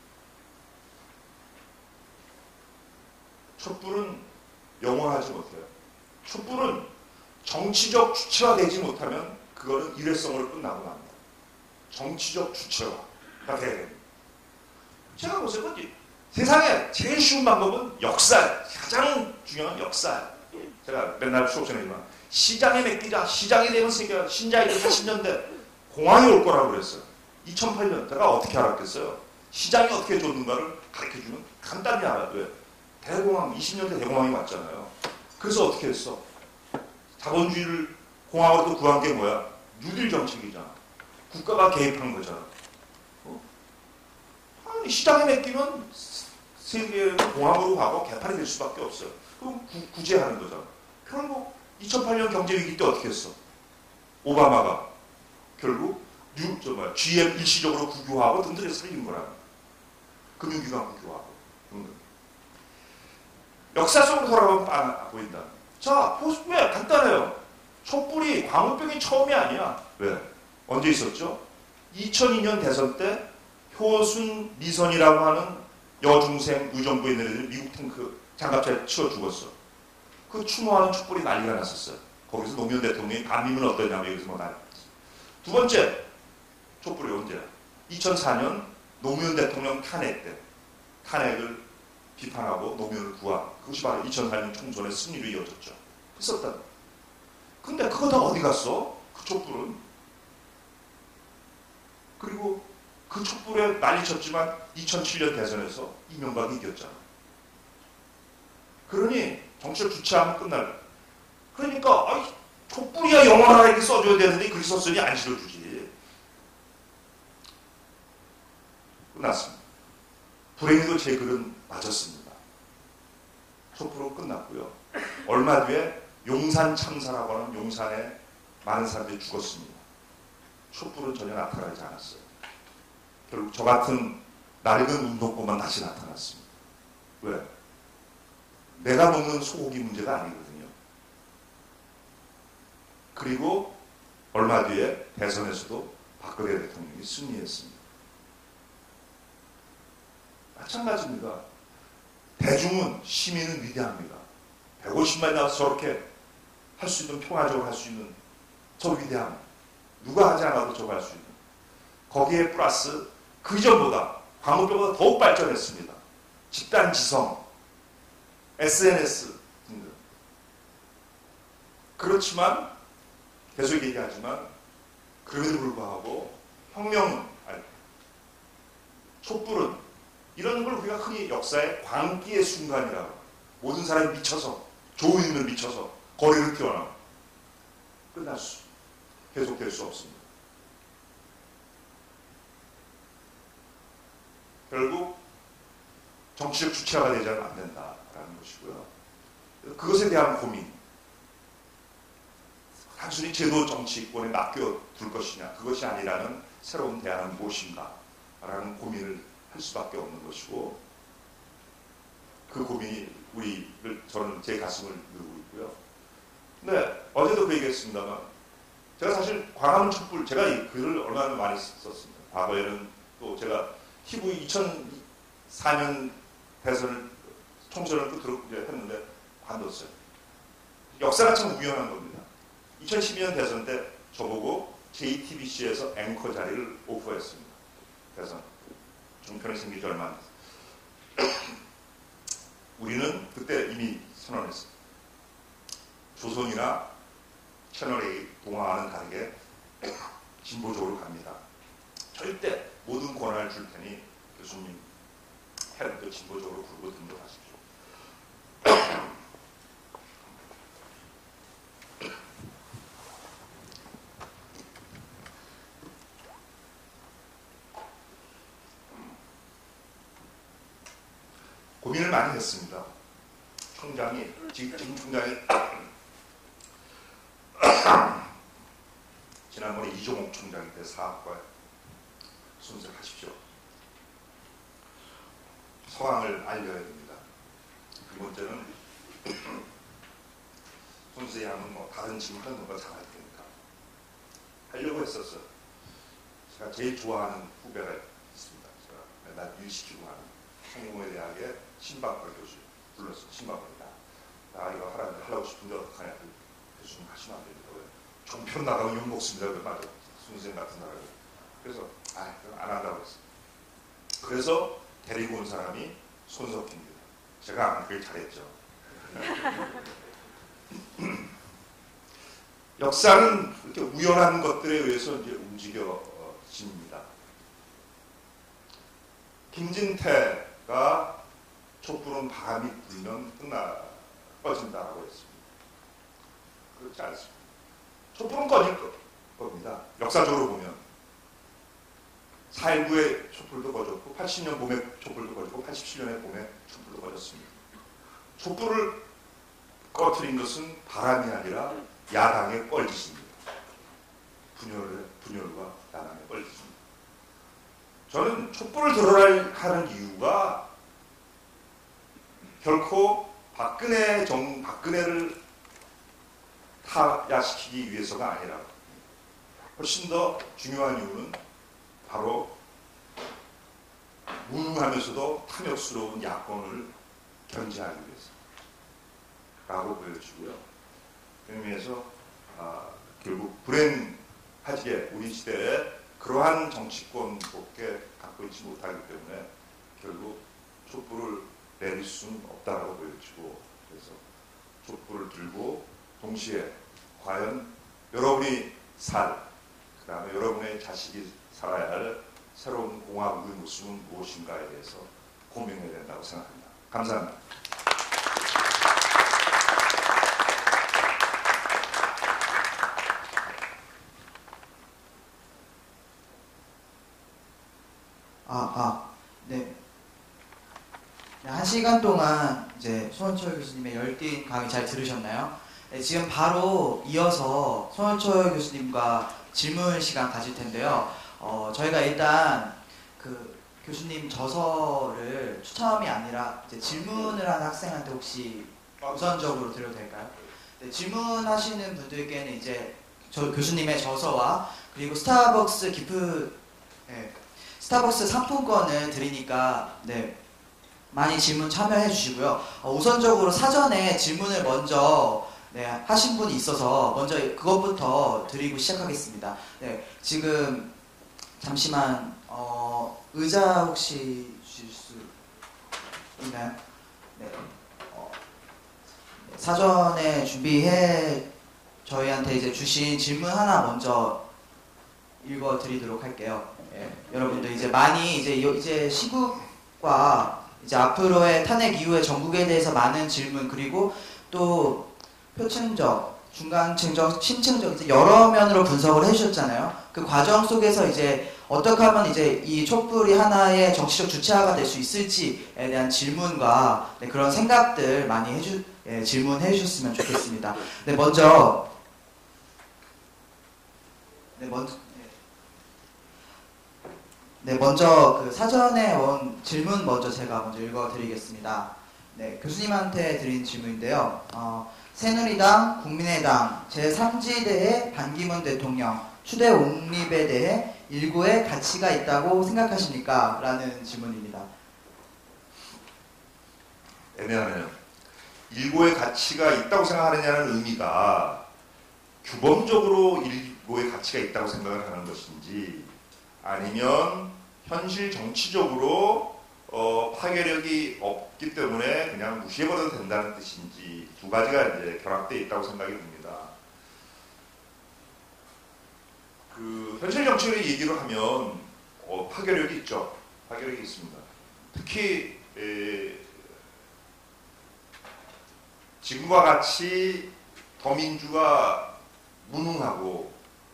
촛불은 영원하지 못해요. 촛불은 정치적 주체화되지 못하면 그거는 일회성으로 끝나고 납니다. 정치적 주체화가 돼야 됩니다. 제가 보세요. 세상에 제일 쉬운 방법은 역사예요. 가장 중요한 역사예요. 제가 맨날 수업 전에지만 시장에 맡기자. 시장이 되면 세계가 신자유들 80년대 공황이 올 거라고 그랬어요. 2008년 제가 어떻게 알았겠어요? 시장이 어떻게 좋는가를 가르쳐주면 간단히 알아도요. 대공황, 20년대 대공황이 왔잖아요. 그래서 어떻게 했어? 자본주의를 공황으로 구한 게 뭐야? 뉴딜 정책이잖아. 국가가 개입한 거잖아. 아니, 시장에 맡기면 세계는 공황으로 가고 개판이 될 수밖에 없어요. 그럼 구제하는 거잖아. 결국 2008년 경제위기 때 어떻게 했어? 오바마가 결국 GM 일시적으로 국유화하고 등등해서 살린 거라. 금융기관 국유화하고 등등. 역사 속으로 돌아가면 보인다. 자, 왜? 간단해요. 촛불이 광우병이 처음이 아니야. 왜? 언제 있었죠? 2002년 대선 때 효순 미선이라고 하는 여중생 의정부에 있는 애들이 미국 탱크 장갑차에 치워 죽었어. 그 추모하는 촛불이 난리가 났었어요. 거기서 노무현 대통령이 감임은 어떠냐며 여기서 뭐 난리 났어요. 두 번째 촛불이 언제야? 2004년 노무현 대통령 탄핵 때 탄핵을 비판하고 노무현을 구한 그것이 바로 2004년 총선의 승리로 이어졌죠. 했었다. 근데 그거 다 어디 갔어? 그 촛불은. 그리고 그 촛불에 난리 쳤지만 2007년 대선에서 이명박이 이겼잖아. 그러니 정치를 주체하면 끝날. 그러니까 촛불이야 영원하게 써줘야 되는데 그렇게 썼으니 안 실어주지. 끝났습니다. 불행히도 제 글은 맞았습니다. 촛불은 끝났고요. 얼마 뒤에 용산 참사라고 하는 용산에 많은 사람들이 죽었습니다. 촛불은 전혀 나타나지 않았어요. 결국 저 같은 낡은 운동권만 다시 나타났습니다. 왜? 내가 먹는 소고기 문제가 아니거든요. 그리고 얼마 뒤에 대선에서도 박근혜 대통령이 승리했습니다. 마찬가지입니다. 대중은, 시민은 위대합니다. 150만 나와서 저렇게 할 수 있는, 평화적으로 할 수 있는 저 위대함. 누가 하지 않아도 저거 할 수 있는. 거기에 플러스 그 이전보다, 광우병보다 더욱 발전했습니다. 집단지성, SNS 등등. 그렇지만, 계속 얘기하지만, 그럼에도 불구하고, 혁명은, 촛불은, 이런 걸 우리가 흔히 역사의 광기의 순간이라고. 모든 사람이 미쳐서, 조우인을 미쳐서, 거리를 튀어나와. 끝날 수, 계속될 수 없습니다. 결국, 정치적 주체가 되지 않으면 안 된다라는 것이고요. 그것에 대한 고민. 단순히 제도 정치권에 맡겨둘 것이냐, 그것이 아니라는 새로운 대안은 무엇인가 라는 고민을 할 수밖에 없는 것이고, 그 고민이 저는 제 가슴을 누르고 있고요. 근데 어제도 그 얘기했습니다만, 제가 사실 광화문 촛불, 제가 이 글을 얼마나 많이 썼습니다. 과거에는 또 제가 희부 2004년 대선을, 총선을 끝으로 했는데 관뒀어요. 역사가 참 우연한 겁니다. 2012년 대선 때 저보고 JTBC에서 앵커 자리를 오퍼했습니다. 대선. 종편에 생긴 지 얼마 안 됐어요. 우리는 그때 이미 선언했어요. 조선이나 채널A, 동아와는 다르게 진보적으로 갑니다. 절대 모든 권한을 줄 테니 교수님 해도 진보적으로 굴고 등록하십시오. 고민을 많이 했습니다. 총장이, 지금 총장이 지난번에 이종옥 총장이 때 사학과에 순서하십시오. 서황을 알려야 됩니다. 두 번째는 순서에 하면 뭐 다른 질문은 누가 잘할 테니까 하려고 했었어요. 제가 제일 좋아하는 후배가 있습니다. 제가 나 유시키고 하는 성공회대학의 신박걸 교수 불렀어요. 신박걸이다. 나 이거 하라고 싶은데 어떡하냐. 교수님 하시면 안 됩니다. 왜? 종편 나가면 욕 먹습니다. 왜? 맞아. 순생 같은 나라고. 그래서 안 한다고 했어요. 그래서 데리고 온 사람이 손석희입니다. 제가 안 그게 잘했죠. 역사는 이렇게 우연한 것들에 의해서 이제 움직여집니다. 김진태가 촛불은 바람이 불면 꺼진다라고 했습니다. 그렇지 않습니다. 촛불은 꺼질 겁니다. 역사적으로 보면 4.19에 촛불도 꺼졌고 80년 봄에 촛불도 꺼졌고 87년에 봄에 촛불도 꺼졌습니다. 촛불을 꺼트린 것은 바람이 아니라 야당의 뻘짓입니다. 분열과 야당의 뻘짓입니다. 저는 촛불을 들어라 하는 이유가 결코 박근혜를 타야시키기 위해서가 아니라 훨씬 더 중요한 이유는 바로 무능하면서도 탐욕스러운 야권을 견제하기 위해서라고 보여지고요. 그런 의미에서 결국 불행하지게 우리 시대에 그러한 정치권밖에 갖고 있지 못하기 때문에 결국 촛불을 내릴 수는 없다라고 보여지고, 그래서 촛불을 들고 동시에 과연 여러분이 그 다음에 여러분의 자식이 살아야 할 새로운 공화국의 모습은 무엇인가에 대해서 고민해야 된다고 생각합니다. 감사합니다. 1시간 동안 이제 손원철 교수님의 열띤 강의 잘 들으셨나요? 네, 지금 바로 이어서 손원철 교수님과 질문 시간 가질 텐데요. 저희가 일단 그 교수님 저서를 추첨이 아니라 이제 질문을 하는 학생한테 혹시 우선적으로 드려도 될까요? 네, 질문하시는 분들께는 이제 교수님의 저서와 그리고 스타벅스 스타벅스 상품권을 드리니까 네, 많이 질문 참여해 주시고요. 우선적으로 사전에 질문을 먼저 네, 하신 분이 있어서 먼저 그것부터 드리고 시작하겠습니다. 네, 지금 잠시만 의자 혹시 주실 수 있나요? 네, 사전에 준비해 저희한테 이제 주신 질문 하나 먼저 읽어드리도록 할게요. 네, 여러분들 이제 많이 이제 시국과 이제 앞으로의 탄핵 이후의 전국에 대해서 많은 질문 그리고 또 표층적, 중간층적, 심층적 이제 여러 면으로 분석을 해주셨잖아요. 그 과정 속에서 이제 어떻게 하면 이제 이 촛불이 하나의 정치적 주체화가 될 수 있을지에 대한 질문과 네, 그런 생각들 많이 질문해 주셨으면 좋겠습니다. 네, 먼저 그 사전에 온 질문 먼저 제가 먼저 읽어드리겠습니다. 네, 교수님한테 드린 질문인데요. 새누리당, 국민의당, 제3지대의 반기문 대통령, 추대 옹립에 대해 일고의 가치가 있다고 생각하십니까? 라는 질문입니다. 애매하네요. 일고의 가치가 있다고 생각하느냐는 의미가 규범적으로 일고의 가치가 있다고 생각을 하는 것인지 아니면 현실 정치적으로 파괴력이 없기 때문에 그냥 무시해버려도 된다는 뜻인지 두 가지가 이제 결합되어 있다고 생각이 듭니다. 그 현실 정치를 얘기를 하면 파괴력이 있죠. 파괴력이 있습니다. 특히 지금과 같이 더민주가 무능하고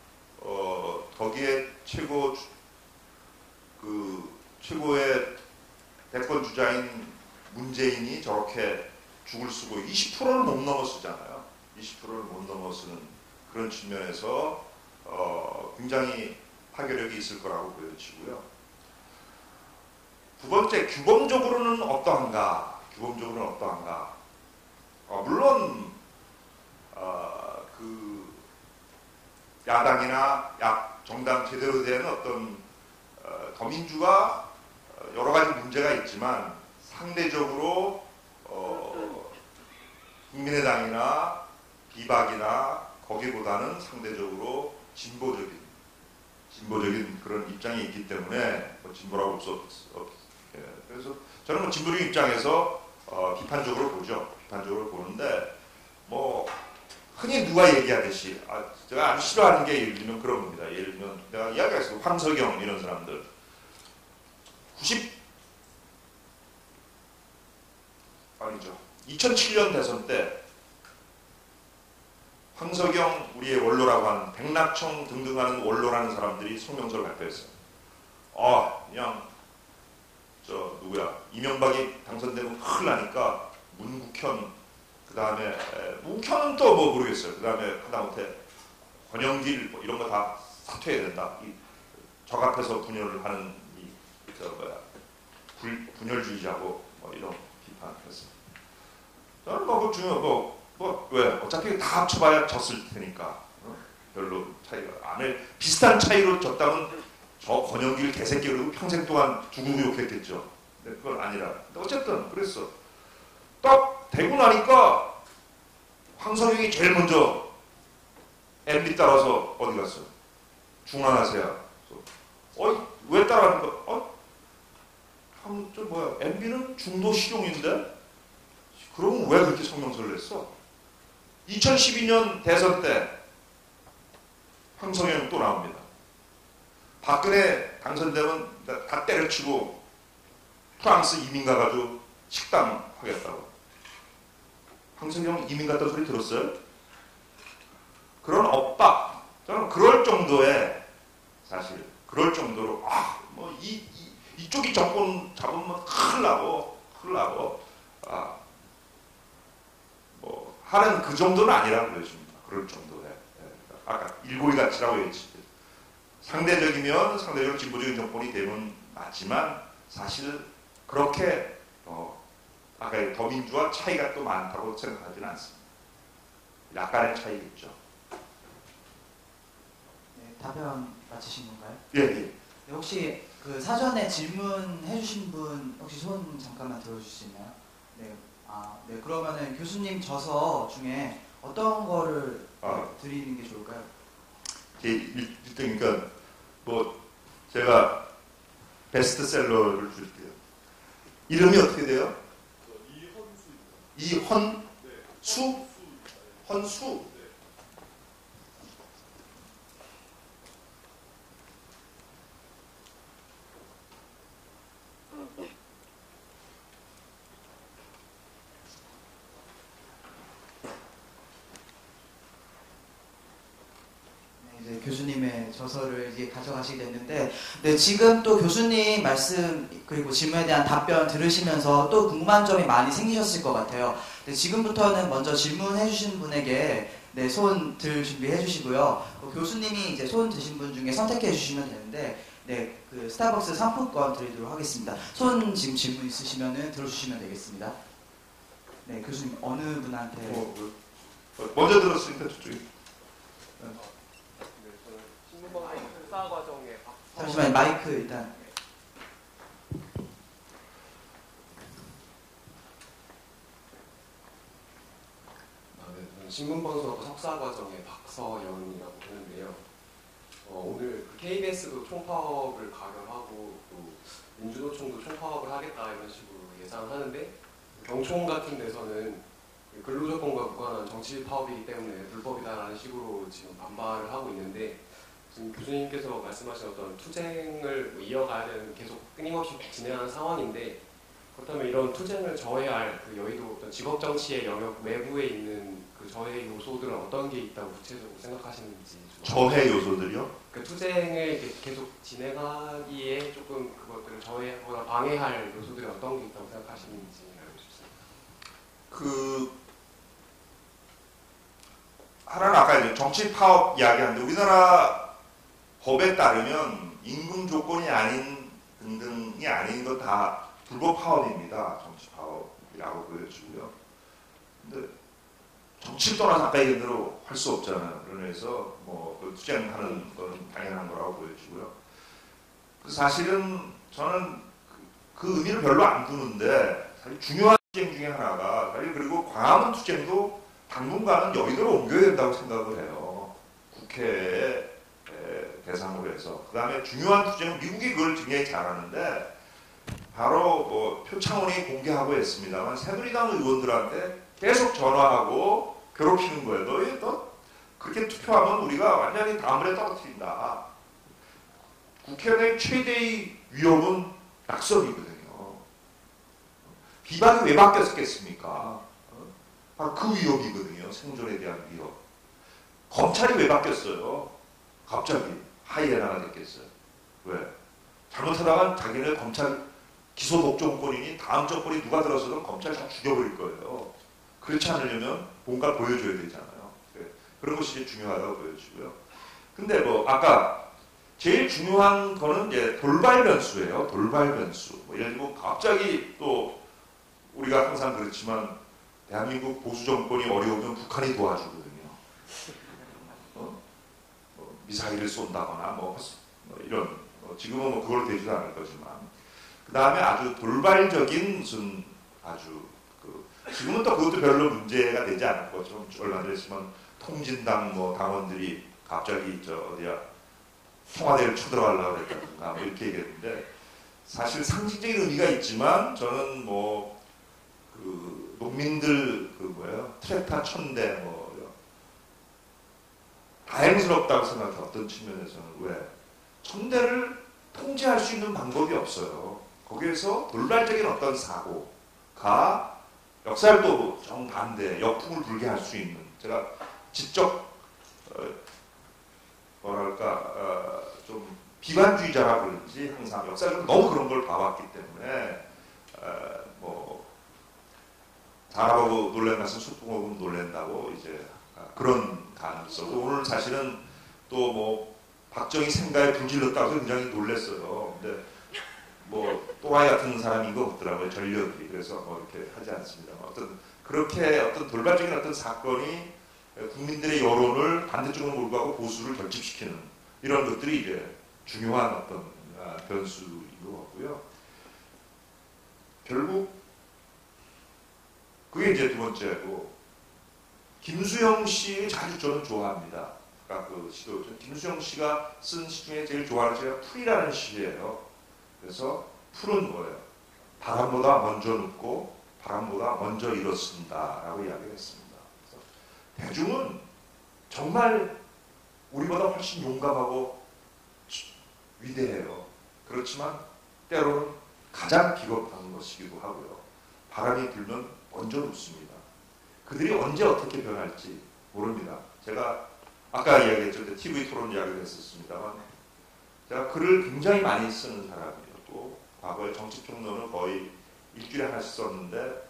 거기에 최고의 대권 주자인 문재인이 저렇게 죽을 쓰고 20%를 못 넘어서잖아요. 20%를 못 넘어서는 그런 측면에서 굉장히 파괴력이 있을 거라고 보여지고요. 두 번째, 규범적으로는 어떠한가? 물론 그 야당이나 정당 제대로 된 어떤 더민주가 여러 가지 문제가 있지만 상대적으로 국민의당이나 비박이나 거기보다는 상대적으로 진보적인 그런 입장이 있기 때문에 진보라고 할 수 없어요. 그래서 저는 진보적인 입장에서 비판적으로 보는데 흔히 누가 얘기하듯이 제가 아주 싫어하는 게 예를 들면 그런 겁니다. 예를 들면 내가 이야기했어요. 황석영 이런 사람들 2007년 대선 때 황석영 우리의 원로라고 하는 백낙청 등등 하는 원로라는 사람들이 성명서를 발표했어요. 그냥 이명박이 당선되면 큰일 나니까 문국현 그 다음에 문국현은 또 모르겠어요. 그 다음에 하다못해 권영길 이런 거 다 사퇴해야 된다. 적 앞에서 분열을 하는 분열주의자고 이런 비판을 했어요. 저는 왜 어차피 다 합쳐봐야 졌을 테니까 별로 차이가 비슷한 차이로 졌다면 저 권영길 개새끼로 평생 동안 두고 욕했겠죠. 근데 그건 아니라. 근데 어쨌든 그랬어. 딱 되고 나니까 황석영이 제일 먼저 MB 따라서 어디 갔어? 중앙아세아. 왜 따라하는 거야? MB는 중도 실용인데? 그럼 왜 그렇게 성명서를 냈어? 2012년 대선 때 황석영 또 나옵니다. 박근혜 당선되면 다 때려치고 프랑스 이민 가가지고 식당 하겠다고. 황석영 이민 갔다는 소리 들었어요? 그런 엇박. 저는 그럴 정도의 사실 그럴 정도로 이쪽이 정권 잡으면 큰일 나고 아, 뭐 하는 그 정도는 아니라고 보여집니다. 그럴 정도에. 아까 일고의 가치라고 했지. 상대적이면 상대적으로 진보적인 정권이 되면 맞지만 사실 그렇게 아까 더민주와 차이가 또 많다고 생각하지는 않습니다. 약간의 차이겠죠. 네, 답변 마치신 건가요? 예, 예. 네, 혹시 그 사전에 질문해 주신 분 혹시 손 잠깐만 들어주실 수 있나요? 네. 네. 그러면은 교수님 저서 중에 어떤 거를 드리는 게 좋을까요? 일단 그러니까 뭐 제가 베스트셀러를 줄게요. 이름이 어떻게 돼요? 이헌수? 헌수? 이제 교수님의 저서를 이제 가져가시게 됐는데, 네, 지금 또 교수님 말씀 그리고 질문에 대한 답변 들으시면서 또 궁금한 점이 많이 생기셨을 것 같아요. 네, 지금부터는 먼저 질문해 주신 분에게 네, 손 들 준비해 주시고요. 교수님이 이제 손 드신 분 중에 선택해 주시면 되는데, 네, 그 스타벅스 상품권 드리도록 하겠습니다. 손 지금 질문 있으시면은 들어주시면 되겠습니다. 네, 교수님 어느 분한테? 먼저 들었으니까 저쪽에. 박사 과정에 잠시만요, 마이크 일단. 네, 신문방송학과 석사 과정의 박서연이라고 하는데요. 오늘 KBS도 총파업을 가결하고 또 민주노총도 총파업을 하겠다 이런 식으로 예상하는데 경총 같은 데서는 근로조건과 무관한 정치 파업이기 때문에 불법이다라는 식으로 지금 반발을 하고 있는데 지금 교수님께서 말씀하신 어떤 투쟁을 이어가야 되는 계속 끊임없이 진행하는 상황인데 그렇다면 이런 투쟁을 저해할 그 여의도 어떤 직업 정치의 영역 외부에 있는 그 저해 요소들은 어떤 게 있다고 구체적으로 생각하시는지 저해 요소들이요? 그 투쟁을 계속 진행하기에 조금 그것들을 저해하거나 방해할 요소들이 어떤 게 있다고 생각하시는지 알고 싶습니다. 하나는 아까 이제 정치 파업 이야기하는데 우리나라 법에 따르면 임금 조건이 아닌 등등이 아닌 건 다 불법 파업입니다. 정치 파업이라고 보여지고요. 근데 정치를 떠나서 아까 얘기한 대로 할 수 없잖아요. 그래서 뭐 투쟁하는 건 당연한 거라고 보여지고요. 사실은 저는 그 의미를 별로 안 두는데 사실 중요한 투쟁 중에 하나가 사실 그리고 광화문 투쟁도 당분간은 여의도로 옮겨야 된다고 생각을 해요. 국회에 대상으로 해서. 그 다음에 중요한 투쟁은 미국이 그걸 굉장히 잘하는데 바로 뭐 표창원이 공개하고 했습니다만 새누리당 의원들한테 계속 전화하고 괴롭히는 거예요. 너희 또 그렇게 투표하면 우리가 완전히 다음번에 떨어뜨린다. 국회의원의 최대의 위협은 낙선이거든요. 비박이 왜 바뀌었겠습니까? 바로 그 위협이거든요. 생존에 대한 위협. 검찰이 왜 바뀌었어요? 갑자기 하이에나가 됐겠어요. 왜? 잘못하다가 자기네 검찰 기소 독점권이니 다음 정권이 누가 들어서든 검찰 다 죽여버릴 거예요. 그렇지 않으려면 뭔가 보여줘야 되잖아요. 그런 것이 이제 중요하다고 보여지고요. 근데 뭐 아까 제일 중요한 거는 이제 돌발 변수예요. 돌발 변수. 뭐 예를 들면 갑자기 또 우리가 항상 그렇지만 대한민국 보수 정권이 어려우면 북한이 도와주거든요. 미사일을 쏜다거나 뭐 이런 지금은 뭐 그걸로 되지도 않을 거지만 그 다음에 아주 돌발적인 무슨 아주 지금은 또 그것도 별로 문제가 되지 않을 거죠. 얼마 전에 있으면 통진당 뭐 당원들이 갑자기 어디야 청와대를 쳐들어가려고 했다든가 뭐 이렇게 얘기했는데 사실 상징적인 의미가 있지만 저는 뭐 농민들 트랙터 1000대 뭐 다행스럽다고 생각해요. 어떤 측면에서는 왜 1000대를 통제할 수 있는 방법이 없어요. 거기에서 돌발적인 어떤 사고가 역사를 또 정반대 역풍을 불게 할 수 있는 제가 지적 좀 비관주의자라 그런지 항상 역사를 너무 그런 걸 봐왔기 때문에 잘하고 놀란 것은 소풍 먹으면 놀란다고 이제 그런 가능성. 오늘 사실은 또 뭐 박정희 생가에 불질렀다고 굉장히 놀랐어요. 근데 뭐 또라이 같은 사람인 것 같더라고요. 전력이. 그래서 뭐 이렇게 하지 않습니다. 어떤 그렇게 어떤 돌발적인 어떤 사건이 국민들의 여론을 반대쪽으로 몰고 가고 보수를 결집시키는 이런 것들이 이제 중요한 어떤 변수인 것 같고요. 결국 그게 이제 두 번째고, 김수영 씨 자주 저는 좋아합니다. 아까 그 시도 김수영 씨가 쓴 시 중에 제일 좋아하는 시가 풀이라는 시예요. 그래서 풀은 뭐예요? 바람보다 먼저 눕고 바람보다 먼저 일어선다라고 이야기를 했습니다. 그래서 대중은 정말 우리보다 훨씬 용감하고 위대해요. 그렇지만 때로는 가장 비겁한 것이기도 하고요. 바람이 불면 먼저 눕습니다. 그들이 언제 어떻게 변할지 모릅니다. 제가 아까 이야기했죠. TV 토론 이야기를 했었습니다만, 제가 글을 굉장히 많이 쓰는 사람이었고 과거에 정치평론을 거의 일주일에 하나씩 썼는데,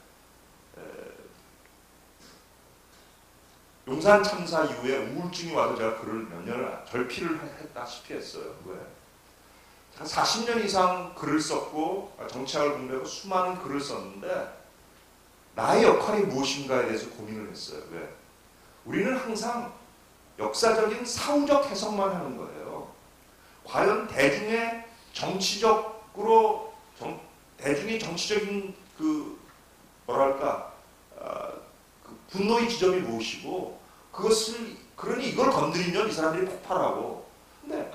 용산 참사 이후에 우울증이 와서 제가 글을 몇 년을 절필을 했다시피 했어요. 왜? 한 40년 이상 글을 썼고 정치학을 공부하고 수많은 글을 썼는데 나의 역할이 무엇인가에 대해서 고민을 했어요. 왜? 우리는 항상 역사적인 사후적 해석만 하는 거예요. 과연 대중의 정치적으로 대중의 정치적인 그 뭐랄까 그 분노의 지점이 무엇이고, 그것을 그러니 이걸 건드리면 이 사람들이 폭발하고. 근데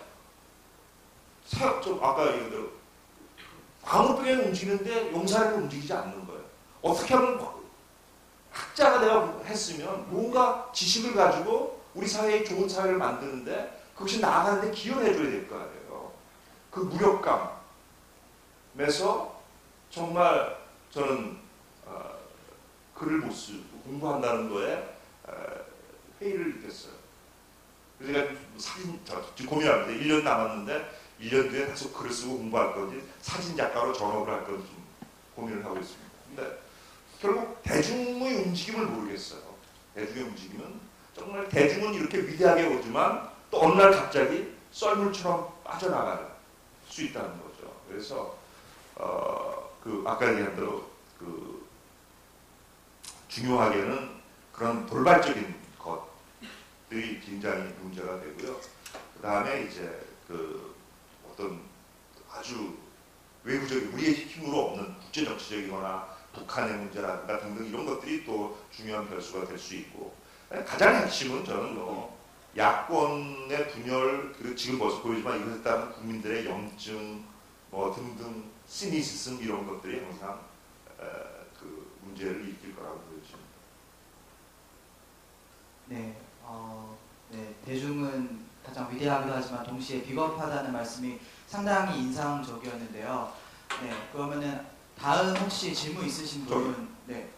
좀 아까 얘기한 대로 광우병에 움직이는데 용산에는 움직이지 않는 거예요. 어떻게 하면 학자가 내가 했으면 뭔가 지식을 가지고 우리 사회에 좋은 사회를 만드는데 그것이 나아가는데 기여를 해줘야 될 거 아니에요. 그 무력감에서 정말 저는 글을 못 쓰고 공부한다는 거에 회의를 느꼈어요. 그래서 제가 사진, 지금 고민합니다. 1년 남았는데 1년 뒤에 계속 글을 쓰고 공부할 건지 사진작가로 전업을 할 건지 좀 고민을 하고 있습니다. 근데 결국 대중의 움직임을 모르겠어요. 대중의 움직임은 정말 대중은 이렇게 위대하게 오지만 또 어느 날 갑자기 썰물처럼 빠져나갈 수 있다는 거죠. 그래서 그 아까 얘기한 대로 그 중요하게는 그런 돌발적인 것들이 굉장히 문제가 되고요. 그 다음에 이제 그 어떤 아주 외부적인 우리의 힘으로 없는 국제정치적이거나 북한의 문제라든가 등등 이런 것들이 또 중요한 변수가 될 수 있고, 가장 핵심은 저는 뭐 야권의 분열, 그리고 지금 벌써 보이지만 이것에 따른 국민들의 염증 뭐 등등 시니시즘 이런 것들이 항상 그 문제를 일으킬 거라고 보여집니다. 네, 네, 대중은 가장 위대하기도 하지만 동시에 비겁하다는 말씀이 상당히 인상적이었는데요. 네, 그러면은 다음 혹시 질문 있으신 분은 네.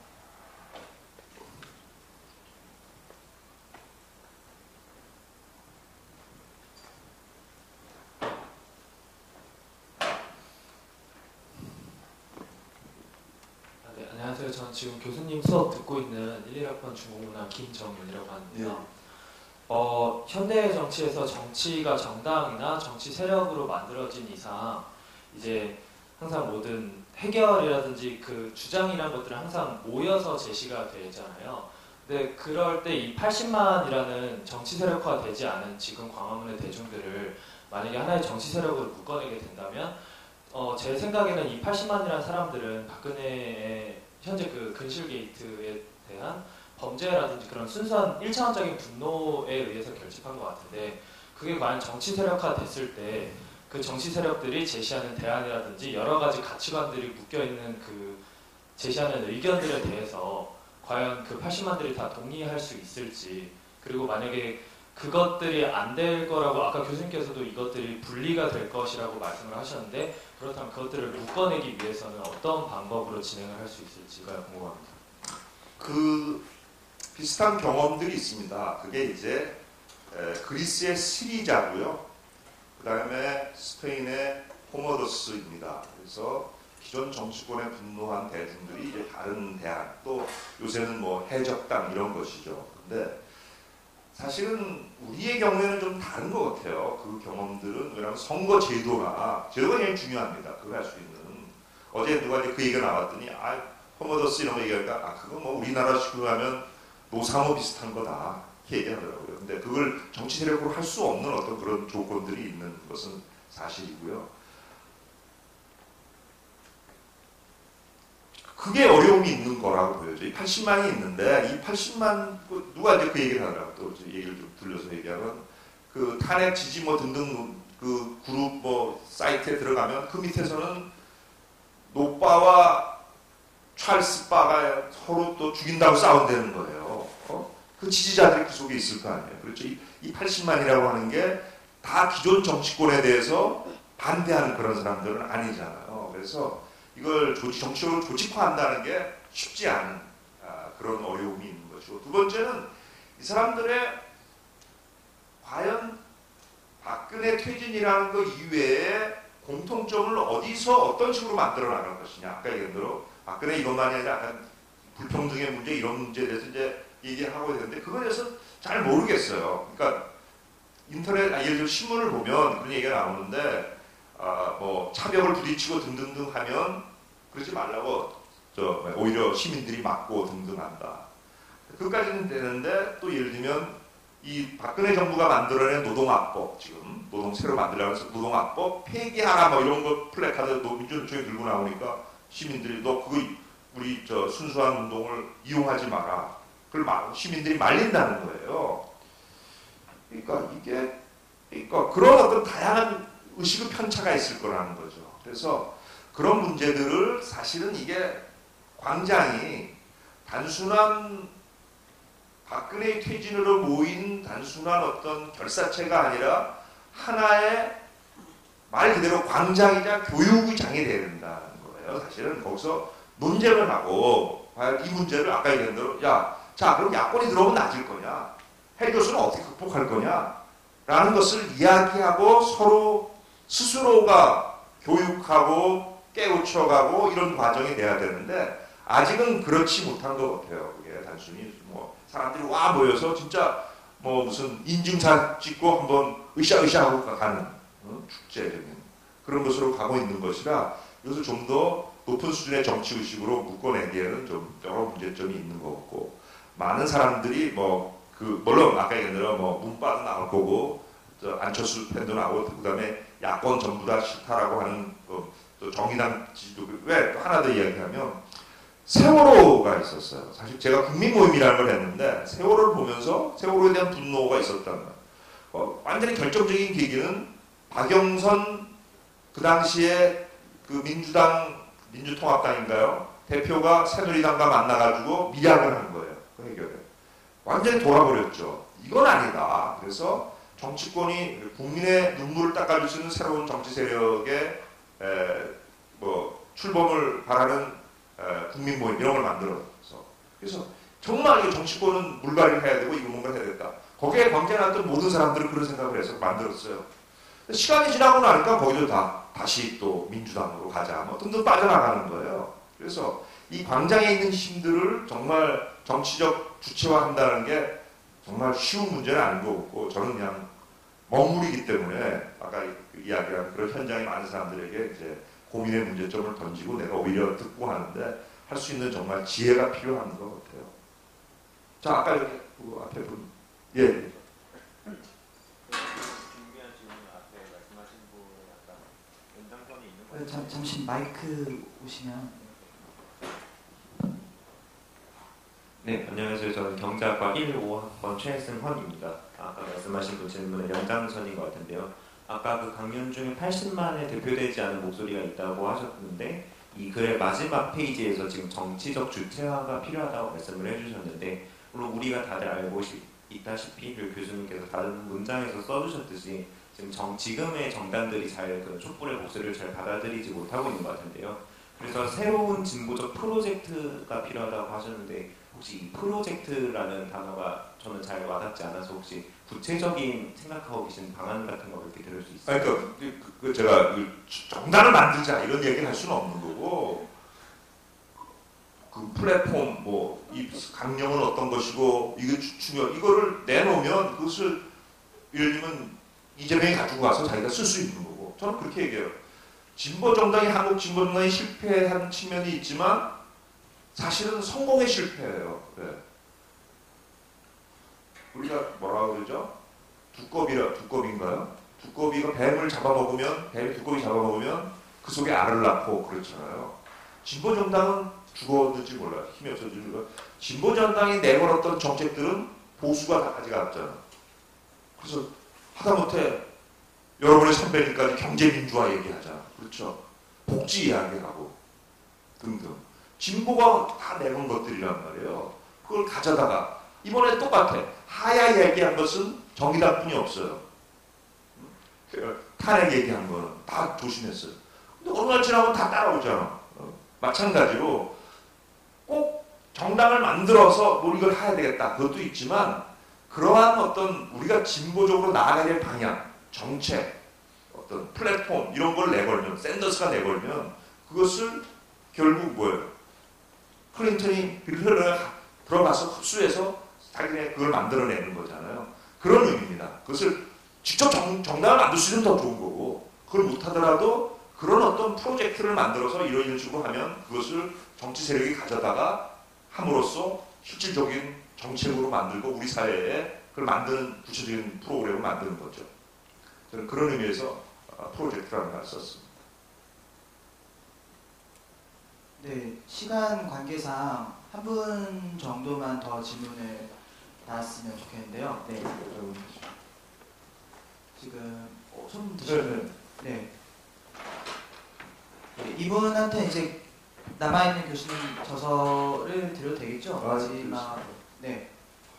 네, 안녕하세요. 저는 지금 교수님 수업 듣고 있는 11학번 중공문학 김정윤이라고 하는데요. 현대 정치에서 정치가 정당이나 정치 세력으로 만들어진 이상 이제 항상 모든 해결이라든지 그 주장이라는 것들은 항상 모여서 제시가 되잖아요. 근데 그럴 때 이 80만이라는 정치 세력화 되지 않은 지금 광화문의 대중들을 만약에 하나의 정치 세력으로 묶어내게 된다면 제 생각에는 이 80만이라는 사람들은 박근혜의 현재 그 근실 게이트에 대한 범죄라든지 그런 순수한 1차원적인 분노에 의해서 결집한 것 같은데, 그게 과연 정치 세력화 됐을 때 그 정치 세력들이 제시하는 대안이라든지 여러 가지 가치관들이 묶여있는 그 제시하는 의견들에 대해서 과연 그 80만들이 다 동의할 수 있을지, 그리고 만약에 그것들이 안 될 거라고 아까 교수님께서도 이것들이 분리가 될 것이라고 말씀을 하셨는데, 그렇다면 그것들을 묶어내기 위해서는 어떤 방법으로 진행을 할 수 있을지가 궁금합니다. 그 비슷한 경험들이 있습니다. 그게 이제 그리스의 시리자고요. 그 다음에 스페인의 호모도스입니다. 그래서 기존 정치권에 분노한 대중들이 이제 다른 대안, 또 요새는 뭐 해적당 이런 것이죠. 근데 사실은 우리의 경우에는 좀 다른 것 같아요. 그 경험들은. 왜냐하면 선거 제도가 굉장히 중요합니다. 그걸 할 수 있는. 어제 누가 이제 그 얘기가 나왔더니 허머더스 이런 거 얘기하니까 그거 뭐 우리나라식으로 하면 노사모 비슷한 거다 이렇게 얘기하더라고요. 근데 그걸 정치 세력으로 할 수 없는 어떤 그런 조건들이 있는 것은 사실이고요. 그게 어려움이 있는 거라고 보여져요. 이 80만이 있는데 이 80만 누가 이제 그 얘기를 하더라고요. 또 얘기를 좀 들려서 얘기하면 그 탄핵 지지 뭐 등등 그 그룹 뭐 사이트에 들어가면 그 밑에서는 노빠와 찰스빠가 서로 또 죽인다고 싸운다는 거예요. 그 지지자들이 그 속에 있을 거 아니에요. 그렇죠. 이 80만이라고 하는 게 다 기존 정치권에 대해서 반대하는 그런 사람들은 아니잖아요. 그래서 이걸 정치적으로 조직화한다는 게 쉽지 않은 그런 어려움이 있는 것이고, 두 번째는 이 사람들의 과연 박근혜 퇴진이라는 것 이외에 공통점을 어디서 어떤 식으로 만들어 나갈 것이냐. 아까 얘기한 대로 박근혜 이것만이 아니라 약간 불평등의 문제 이런 문제에 대해서 이제 얘기하고 있는데 그거에 대해서 잘 모르겠어요. 그러니까 인터넷 예를 들어 신문을 보면 그런 얘기가 나오는데 뭐 차벽을 부딪히고 등등등 하면 그러지 말라고 오히려 시민들이 막고 등등한다. 그것까지는 되는데 또 예를 들면 이 박근혜 정부가 만들어낸 노동합법 지금 새로 만들려고 해서 노동합법 폐기하라 뭐 이런 거 플래카드 민주노총에 들고 나오니까 시민들이 너 그거 우리 순수한 운동을 이용하지 마라. 그걸 시민들이 말린다는 거예요. 그러니까 그런 어떤 다양한 의식의 편차가 있을 거라는 거죠. 그래서 그런 문제들을 사실은 이게 광장이 단순한 박근혜의 퇴진으로 모인 단순한 어떤 결사체가 아니라 하나의 말 그대로 광장이자 교육의 장이 돼야 된다는 거예요. 사실은 거기서 논쟁을 하고 과연 이 문제를 아까 얘기한 대로 자 그럼 야권이 들어오면 나아질 거냐? 헬교수는 어떻게 극복할 거냐? 라는 것을 이야기하고 서로 스스로가 교육하고 깨우쳐가고 이런 과정이 돼야 되는데 아직은 그렇지 못한 것 같아요. 그게 단순히 뭐 사람들이 와 모여서 진짜 뭐 무슨 인증샷 찍고 한번 으쌰으쌰하고 가는 축제적인 그런 것으로 가고 있는 것이라 이것을 좀 더 높은 수준의 정치의식으로 묶어내기에는 좀 여러 문제점이 있는 것 같고 많은 사람들이 물론 아까 얘기한 대로 문바도 나올 거고 안철수 팬도 나오고 그다음에 야권 전부 다 싫다라고 하는 또 정의당 지지도 왜 또 하나 더 이야기하면 세월호가 있었어요. 사실 제가 국민 모임이라는 걸 했는데 세월호를 보면서 세월호에 대한 분노가 있었다는 거예요. 완전히 결정적인 계기는 박영선 그 당시에 그 민주통합당인가요? 대표가 새누리당과 만나가지고 미약을 한 거예요. 그 해결에. 완전히 돌아버렸죠. 이건 아니다. 그래서 정치권이 국민의 눈물을 닦아줄 수 있는 새로운 정치 세력의 출범을 바라는 국민 모임 이런 걸 만들어서 그래서 정말 이 정치권은 물갈이를 해야 되고 이거 뭔가 해야 된다. 거기에 관계났던 모든 사람들은 그런 생각을 해서 만들었어요. 시간이 지나고 나니까 거기도 다시 또 민주당으로 가자 뭐 등등 빠져나가는 거예요. 그래서 이 광장에 있는 힘들을 정말 정치적 주체화한다는 게 정말 쉬운 문제는 아닌 것 같고 저는 그냥 먹물이기 때문에 아까 이야기한 그런 현장에 많은 사람들에게 이제 고민의 문제점을 던지고 내가 오히려 듣고 하는데 할 수 있는 정말 지혜가 필요한 것 같아요. 자, 아까 여기 그 앞에 분, 예. 준비한 질문 앞에 말씀하신 분에 약간 연장선이 있는 것 같아요. 잠시 마이크 오시면. 네, 안녕하세요. 저는 경제학과 1-5학번 최승헌입니다. 아까 말씀하신 분 질문의 연장선인 것 같은데요. 아까 그 강연 중에 80만에 대표되지 않은 목소리가 있다고 하셨는데 이 글의 마지막 페이지에서 지금 정치적 주체화가 필요하다고 말씀을 해주셨는데 물론 우리가 다들 알고 있다시피 그 교수님께서 다른 문장에서 써주셨듯이 지금의 정당들이 잘 그 촛불의 목소리를 잘 받아들이지 못하고 있는 것 같은데요. 그래서 새로운 진보적 프로젝트가 필요하다고 하셨는데 혹시 이 프로젝트라는 단어가 저는 잘 와닿지 않아서 혹시 구체적인 생각하고 계신 방안 같은 거 이렇게 들을 수 있어요? 그러니까 제가 정당을 만들자 이런 얘기를 할 수는 없는 거고 그 플랫폼 이 강령은 어떤 것이고 이게 중요 이거를 내놓으면 그것을 예를 들면 이재명이 가지고 가서 자기가 쓸 수 있는 거고 저는 그렇게 얘기해요. 진보 정당이 한국 진보 정당이 실패한 측면이 있지만 사실은 성공의 실패예요. 네. 우리가 뭐라고 그러죠? 두꺼비인가요? 두꺼비가 뱀을 잡아먹으면 뱀이 두꺼비 잡아먹으면 그 속에 알을 낳고 그렇잖아요. 진보 정당은 죽었는지 몰라요. 힘이 없어지는 거. 진보 정당이 내걸었던 정책들은 보수가 다 가져갔잖아. 그래서 하다못해 여러분의 선배님까지 경제민주화 얘기하잖아. 그렇죠? 복지 이야기하고 등등. 진보가 다 내건 것들이란 말이에요. 그걸 가져다가 이번에 똑같아. 하야 얘기한 것은 정의당뿐이 없어요. 탄핵 얘기한 거는 다 조심했어요. 근데 어느 날 지나면 다 따라오잖아. 마찬가지로 꼭 정당을 만들어서 뭐 이걸 해야 되겠다. 그것도 있지만 그러한 어떤 우리가 진보적으로 나아가야 될 방향, 정책, 어떤 플랫폼 이런 걸 내걸면 샌더스가 내걸면 그것을 결국 뭐예요? 클린턴이 빌리언에 들어가서 흡수해서 자기네 그걸 만들어내는 거잖아요. 그런 의미입니다. 그것을 직접 정당을 만들 수 있는 더 좋은 거고 그걸 못하더라도 그런 어떤 프로젝트를 만들어서 이런 식으로 하면 그것을 정치 세력이 가져다가 함으로써 실질적인 정책으로 만들고 우리 사회에 그걸 만드는 구체적인 프로그램을 만드는 거죠. 저는 그런 의미에서 프로젝트라는 말을 썼습니다. 네, 시간 관계상 한 분 정도만 더 질문을 받았으면 좋겠는데요. 네. 지금 손 드시면 네. 이분한테 이제 남아있는 교수님 저서를 드려도 되겠죠? 마지막. 네.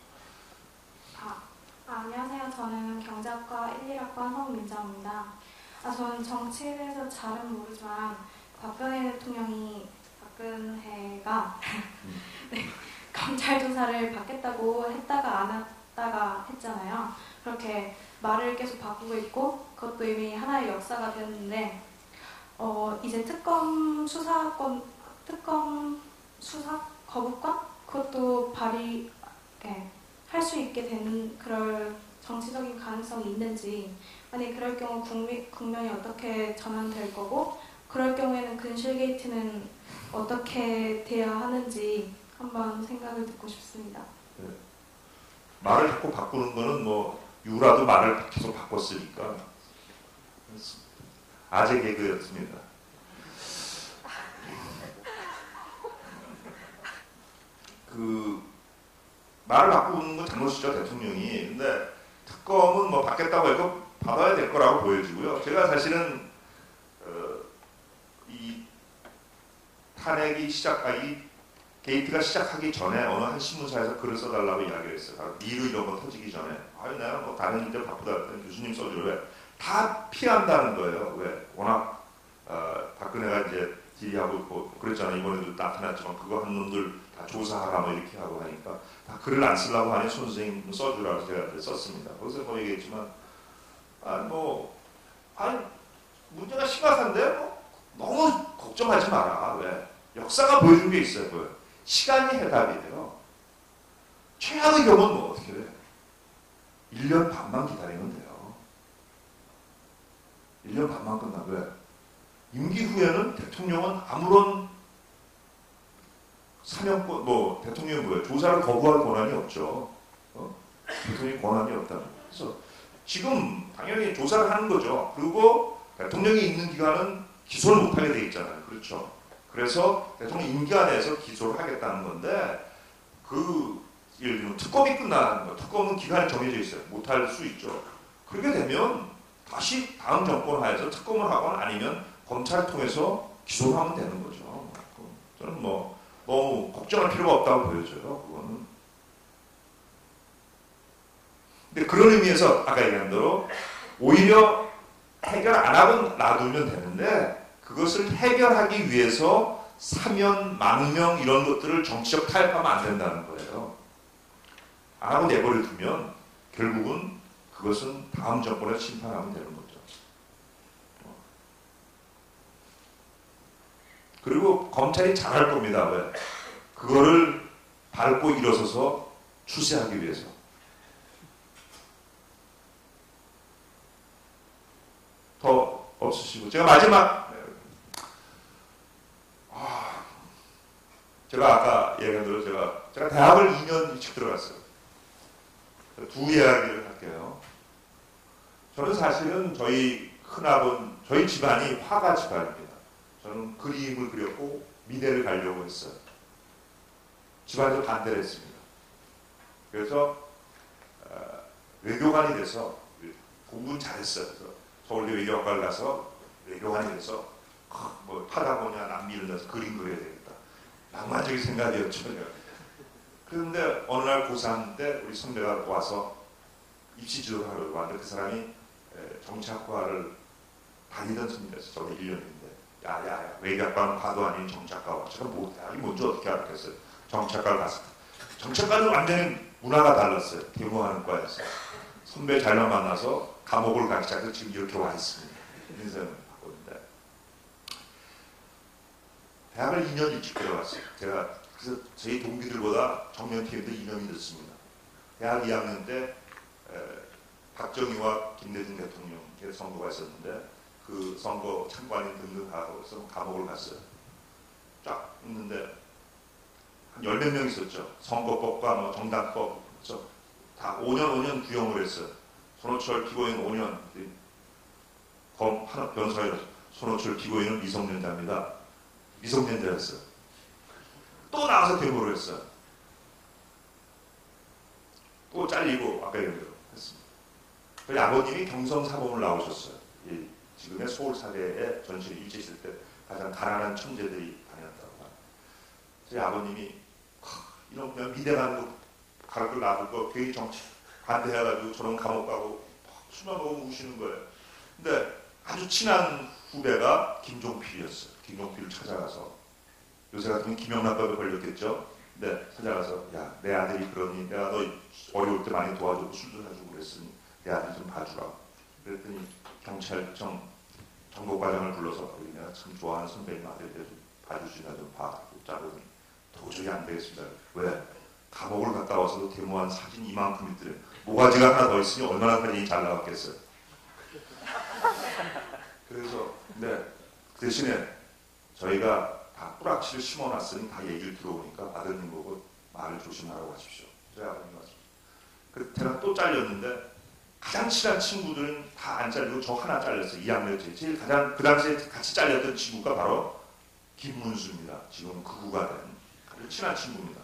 안녕하세요. 저는 경제학과 1, 1학번 홍민정입니다. 저는 정치에 대해서 잘은 모르지만 박근혜 대통령이 박근혜가 네, 검찰 조사를 받겠다고 했다가 안 했다가 했잖아요. 그렇게 말을 계속 바꾸고 있고 그것도 이미 하나의 역사가 되었는데 이제 특검 수사 거부권 그것도 할 수 있게 되는 그럴 정치적인 가능성이 있는지 만약 그럴 경우 국면이 어떻게 전환될 거고 그럴 경우에는 근실 게이트는 어떻게 돼야 하는지 한번 생각을 듣고 싶습니다. 네. 말을 자꾸 바꾸는 거는 유라도 말을 계속 바꿨으니까 아재 개그였습니다. 말을 바꾸는 건 잘못이죠, 대통령이. 근데 특검은 받겠다고 해도 받아야 될 거라고 보여지고요. 제가 사실은 이 탄핵이 이 게이트가 시작하기 전에 어느 한 신문사에서 글을 써달라고 이야기를 했어요. 미르 이런 거 터지기 전에. 내가 다른 일들 바쁘다 했더니 교수님 써줘요. 왜? 다 피한다는 거예요. 왜? 워낙 박근혜가 이제 질의하고 그랬잖아요. 이번에도 나타났지만 그거 한 놈들 다 조사하라 이렇게 하고 하니까 다 글을 안 쓰려고 하니 선생님 써주라고 제가 썼습니다. 거기서 얘기했지만 문제가 심각한데 너무 걱정하지 마라. 왜? 역사가 보여준 게 있어요. 뭐예요? 시간이 해답이에요. 최악의 경우는 어떻게 돼? 1년 반만 기다리면 돼요. 1년 반만 끝나고 왜? 임기 후에는 대통령은 아무런 사명권, 대통령이 뭐예요? 조사를 거부할 권한이 없죠. 대통령이 권한이 없다는 거예요. 그래서 지금 당연히 조사를 하는 거죠. 그리고 대통령이 있는 기간은 기소를 못하게 돼 있잖아요. 그렇죠. 그래서 대통령 임기 안에서 기소를 하겠다는 건데 예를 들면 특검이 끝나는 거. 특검은 기간이 정해져 있어요. 못할 수 있죠. 그렇게 되면 다시 다음 정권 하에서 특검을 하거나 아니면 검찰을 통해서 기소를 하면 되는 거죠. 저는 너무 걱정할 필요가 없다고 보여져요. 그거는. 근데 그런 의미에서 아까 얘기한 대로 오히려 해결 안 하고 놔두면 되는데 그것을 해결하기 위해서 사면, 망명 이런 것들을 정치적 타협하면 안 된다는 거예요. 안 하고 내버려 두면 결국은 그것은 다음 정권에 심판하면 되는 거죠. 그리고 검찰이 잘할 겁니다. 왜? 그거를 밟고 일어서서 추세하기 위해서. 더 없으시고 제가 마지막 제가 아까 얘기한 대로 제가 대학을 2년 일찍 들어갔어요. 두 이야기를 할게요. 저는 사실은 저희 집안이 화가 집안입니다. 저는 그림을 그렸고 미대를 가려고 했어요. 집안에서 반대를 했습니다. 그래서 외교관이 돼서 공부는 잘했어요. 그래서 서울대 외교학과를 가서 외교관이 돼서 뭐 파다고냐 남미를 넣어서 그림 그려야 되겠다. 낭만적인 생각이었죠. 그런데 어느 날 고3 때 우리 선배가 와서 입시 지도를 하러 왔는데 그 사람이 정치학과를 다니던 선배였어요. 저도 1년인데 야야야 외교학과는 과도 아닌 정치학과 제가 뭐 대학이 뭔지 어떻게 알았겠어요. 정치학과를 갔을 때 정치학과는 완전히 문화가 달랐어요. 대모하는 과였어요. 선배 잘만 만나서 감옥을 가기 시작해서 지금 이렇게 와 있습니다. 인생을 바꿨는데 대학을 2년 일찍 들어갔어요. 제가 그래서 저희 동기들보다 정년퇴임도 2년이 늦습니다. 대학 2학년 때 박정희와 김대중 대통령의 선거가 있었는데 그 선거 참관인 등등하고 해서 감옥을 갔어요. 쫙 있는데 한 10몇 명 있었죠. 선거법과 뭐 정당법 다 5년 구형을 했어요. 손호철 피고인 5년 변호사였어요. 손호철 피고인은 미성년자입니다. 미성년자였어요. 또 나와서 대모를 했어요. 또 잘리고 아까 얘기한 대로 했습니다. 저희 아버님이 경성사범을 나오셨어요. 지금의 서울 사회에 전시를 일제시대 때 가장 가난한 천재들이 다녔다고 합니다. 저희 아버님이 이런 그냥 미대 가는 거 가르쳐 놔둘 거 괜히 정치 반대해가지고 저는 감옥 가고 술만 먹으면 우시는 거예요. 근데 아주 친한 후배가 김종필이었어요. 김종필을 찾아가서 요새 같으면 김영란법에 걸렸겠죠. 근데 찾아가서 야 내 아들이 그러니 내가 너 어려울 때 많이 도와주고 술도 사주고 그랬으니 내 아들 좀 봐주라. 그랬더니 경찰청 정보과장을 불러서 내가 참 좋아하는 선배님 아들에 대해서 봐주시나 좀 봐. 짜더니 도저히 안 되겠습니다. 왜? 감옥을 갔다 와서도 데모한 사진 이만큼 있더래. 모가지가 하나 더 있으니 얼마나 사진이 잘 나왔겠어요. 그래서 그 대신에 저희가 다 뿌락치를 심어놨으니 다 얘기를 들어오니까 아드님 보고 말을 조심하라고 하십시오. 저희 아버님 왔습니다. 그 제가 또 잘렸는데 가장 친한 친구들은 다 안 잘리고 저 하나 잘렸어요. 2학년 제일 가장 그 당시에 같이 잘렸던 친구가 바로 김문수입니다. 지금 극우가 된 아주 친한 친구입니다.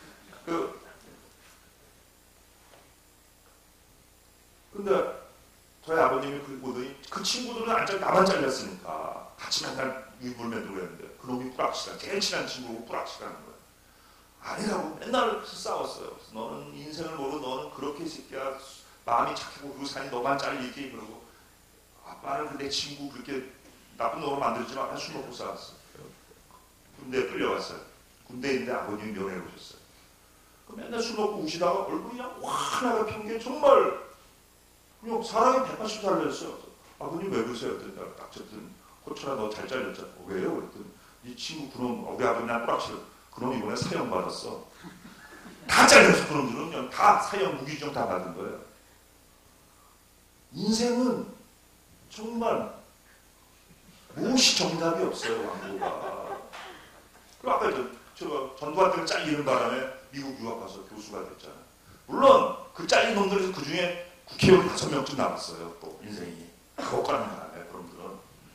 근데 저희 아버님이 보더니 그 친구들은 안 잘려 나만 잘렸으니까 같이 맨날 일물 만들고 했는데 그놈이 뿌락치라 제일 친한 친구고 뿌락치라는 거예요. 아니라고 맨날 싸웠어요. 너는 인생을 모르고 너는 그렇게 새끼야 마음이 착하고 그 산이 너만 잘리지 그러고 아빠는 내 친구 그렇게 나쁜 놈으로 만들지 마. 술 먹고 싸웠어요. 군대에 끌려갔어요. 군대에 있는데 아버님이 면회를 오셨어요. 맨날 술 먹고 우시다가 얼굴이 그냥 환하게 핀 게 정말 그냥 사람이 180살 됐어요. 아버님 왜 그러세요? 그랬더니 딱 쳤더니 호철아 너 잘 잘렸잖아. 왜요? 그랬더니 네 친구 그놈 우리 아버님 난 뿌락치러 그놈 이번에 사형 받았어. 다 잘렸어. 그놈들은 그냥 다 사형 무기징역 다 받은 거예요. 인생은 정말 무엇이 정답이 없어요. 왕고가. 그리고 아까 제가 전두환 잘리는 바람에 미국 유학 가서 교수가 됐잖아요. 물론 그 잘린 놈들에서 그 중에 국회의원 5명쯤 남았어요. 또 인생이. 그것과는 다르네. 그놈들은.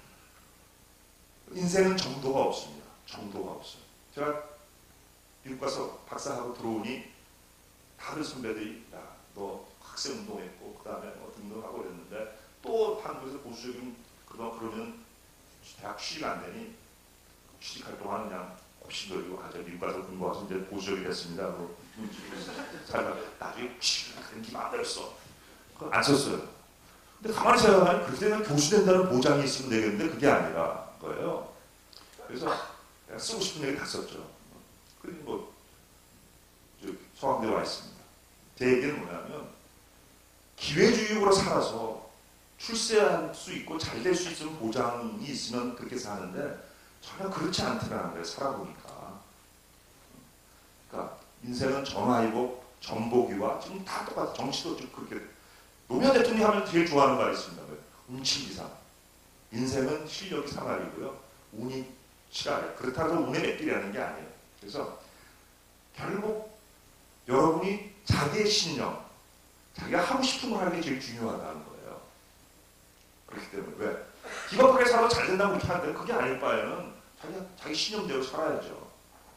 인생은 정도가 없습니다. 정도가 없어요. 제가 미국 가서 박사하고 들어오니 다른 선배들이 야, 너 학생 운동했고 그 다음에 뭐 등등하고 그랬는데 또 한국에서 보수적인 그러면 대학 취직 안 되니 취직할 동안 그냥 곱씹어리고 가자. 미국 가서 공부해서 이제 보수적이 됐습니다. 살다 나중에 취직을 그런 기만 안 됐어. 그거 안 썼어요. 근데 가만히 생각하면 그때는 교수 된다는 보장이 있으면 되겠는데 그게 아니라 거예요. 그래서 쓰고 싶은 얘기 다 썼죠. 그리고 뭐 서강대에 와 있습니다. 제 얘기는 뭐냐면 기회주의적으로 살아서 출세할 수 있고 잘 될 수 있는 보장이 있으면 그렇게 사는데 전혀 그렇지 않더라는 거예요. 살아보니까. 그러니까 인생은 전화위복, 전보기와 지금 다 똑같아. 정치도 좀 그렇게. 노무현 대통령이 하면 제일 좋아하는 말이 있습니다. 운치기상. 인생은 실력이 상할이고요. 운이 치랄. 그렇다고 해서 운에 맡기라는 게 아니에요. 그래서 결국 여러분이 자기의 신념, 자기가 하고 싶은 걸 하는 게 제일 중요하다는 거예요. 그렇기 때문에 왜? 기겁하게 살아도 잘 된다고 그렇게 하는데 그게 아닐 바에는 자기 신념대로 살아야죠.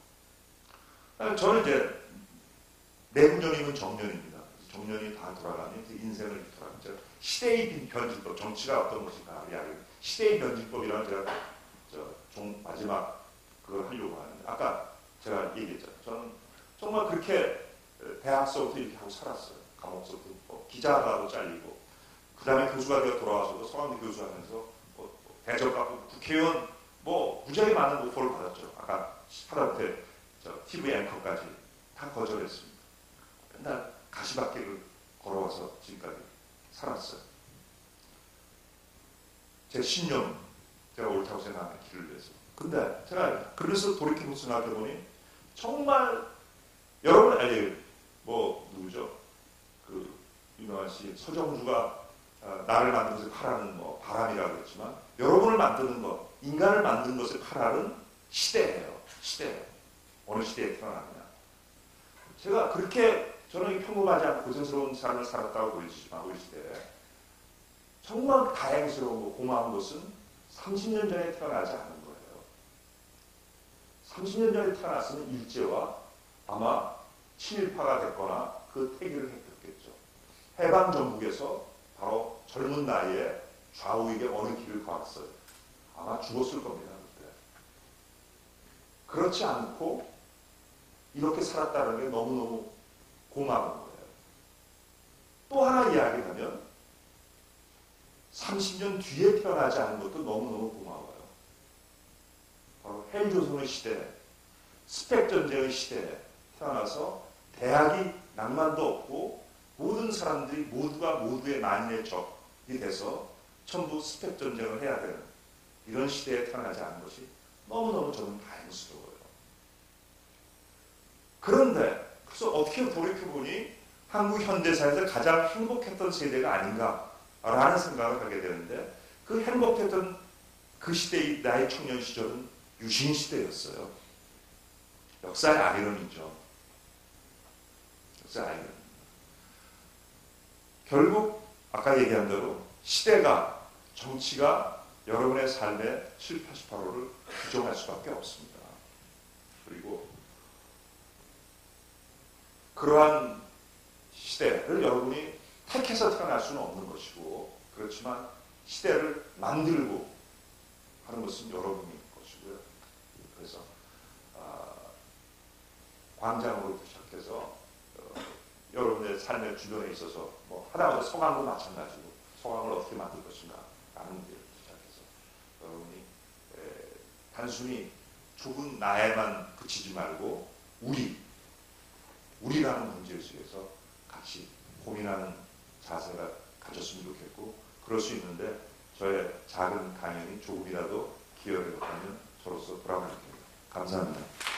저는 이제 내후년이면 정년입니다. 정년이 다 돌아가면 인생을 돌아가면 시대의 변질법, 정치가 어떤 것인가 시대의 변질법이라는 제가 마지막 그걸 하려고 하는데 아까 제가 얘기했죠. 저는 정말 그렇게 대학서부터 이렇게 하고 살았어요. 감옥서부터 기자가도 잘리고 그 다음에 교수가 되어 돌아와서도 서강대 교수하면서 대접받고 국회의원 무지하게 많은 오퍼를 받았죠. 아까 하다못해 TV 앵커까지 다 거절했습니다. 맨날 가시밭길을 걸어와서 지금까지 살았어요. 제 신념, 제가 옳다고 생각하는 길을 위해서. 근데 제가 그래서 돌이켜서 생각해보니 정말 여러분 누구죠? 그 유명한 시 서정주가 나를 만든 것을 파라는 바람이라고 했지만 여러분을 만드는 것, 인간을 만든 것을 파라는 시대예요. 시대. 어느 시대에 태어났느냐. 제가 그렇게 저는 평범하지 않고 고생스러운 삶을 살았다고 보이지만 우리 시대에 정말 다행스러운 고마운 것은 30년 전에 태어나지 않은 거예요. 30년 전에 태어났으면 일제와 아마 친일파가 됐거나 그 태기를 했겠죠. 해방 전국에서 바로 젊은 나이에 좌우에게 어느 길을 걸었어요. 아마 죽었을 겁니다. 그때. 그렇지 않고 이렇게 살았다는 게 너무너무 고마운 거예요. 또 하나 이야기하면 30년 뒤에 태어나지 않은 것도 너무너무 고마워요. 바로 헬조선의 시대, 스펙전쟁의 시대에 태어나서 대학이 낭만도 없고 모든 사람들이 모두가 모두의 만인의 적이 돼서 전부 스펙전쟁을 해야 되는 이런 시대에 태어나지 않은 것이 너무너무 저는 다행스러워요. 그런데 그래서 어떻게 돌이켜보니 한국 현대사에서 가장 행복했던 세대가 아닌가라는 생각을 하게 되는데 그 행복했던 그 시대의 나의 청년 시절은 유신 시대였어요. 역사의 아이러니죠. 역사의 아이러니. 결국 아까 얘기한 대로 시대가, 정치가 여러분의 삶의 70, 80%를 규정할 수밖에 없습니다. 그리고 그러한 시대를 여러분이 택해서 태어날 수는 없는 것이고 그렇지만 시대를 만들고 하는 것은 여러분인 것이고요. 그래서 광장으로부터 시작해서 여러분의 삶의 주변에 있어서 하다못해 서강도 마찬가지고 서강을 어떻게 만들 것인가 라는 문제를 시작해서 여러분이 단순히 좁은 나에만 그치지 말고 우리라는 문제의식에서 같이 고민하는 자세가 가졌으면 좋겠고 그럴 수 있는데 저의 작은 강연이 조금이라도 기여를 했다면 저로서 보람을 느낍니다. 감사합니다.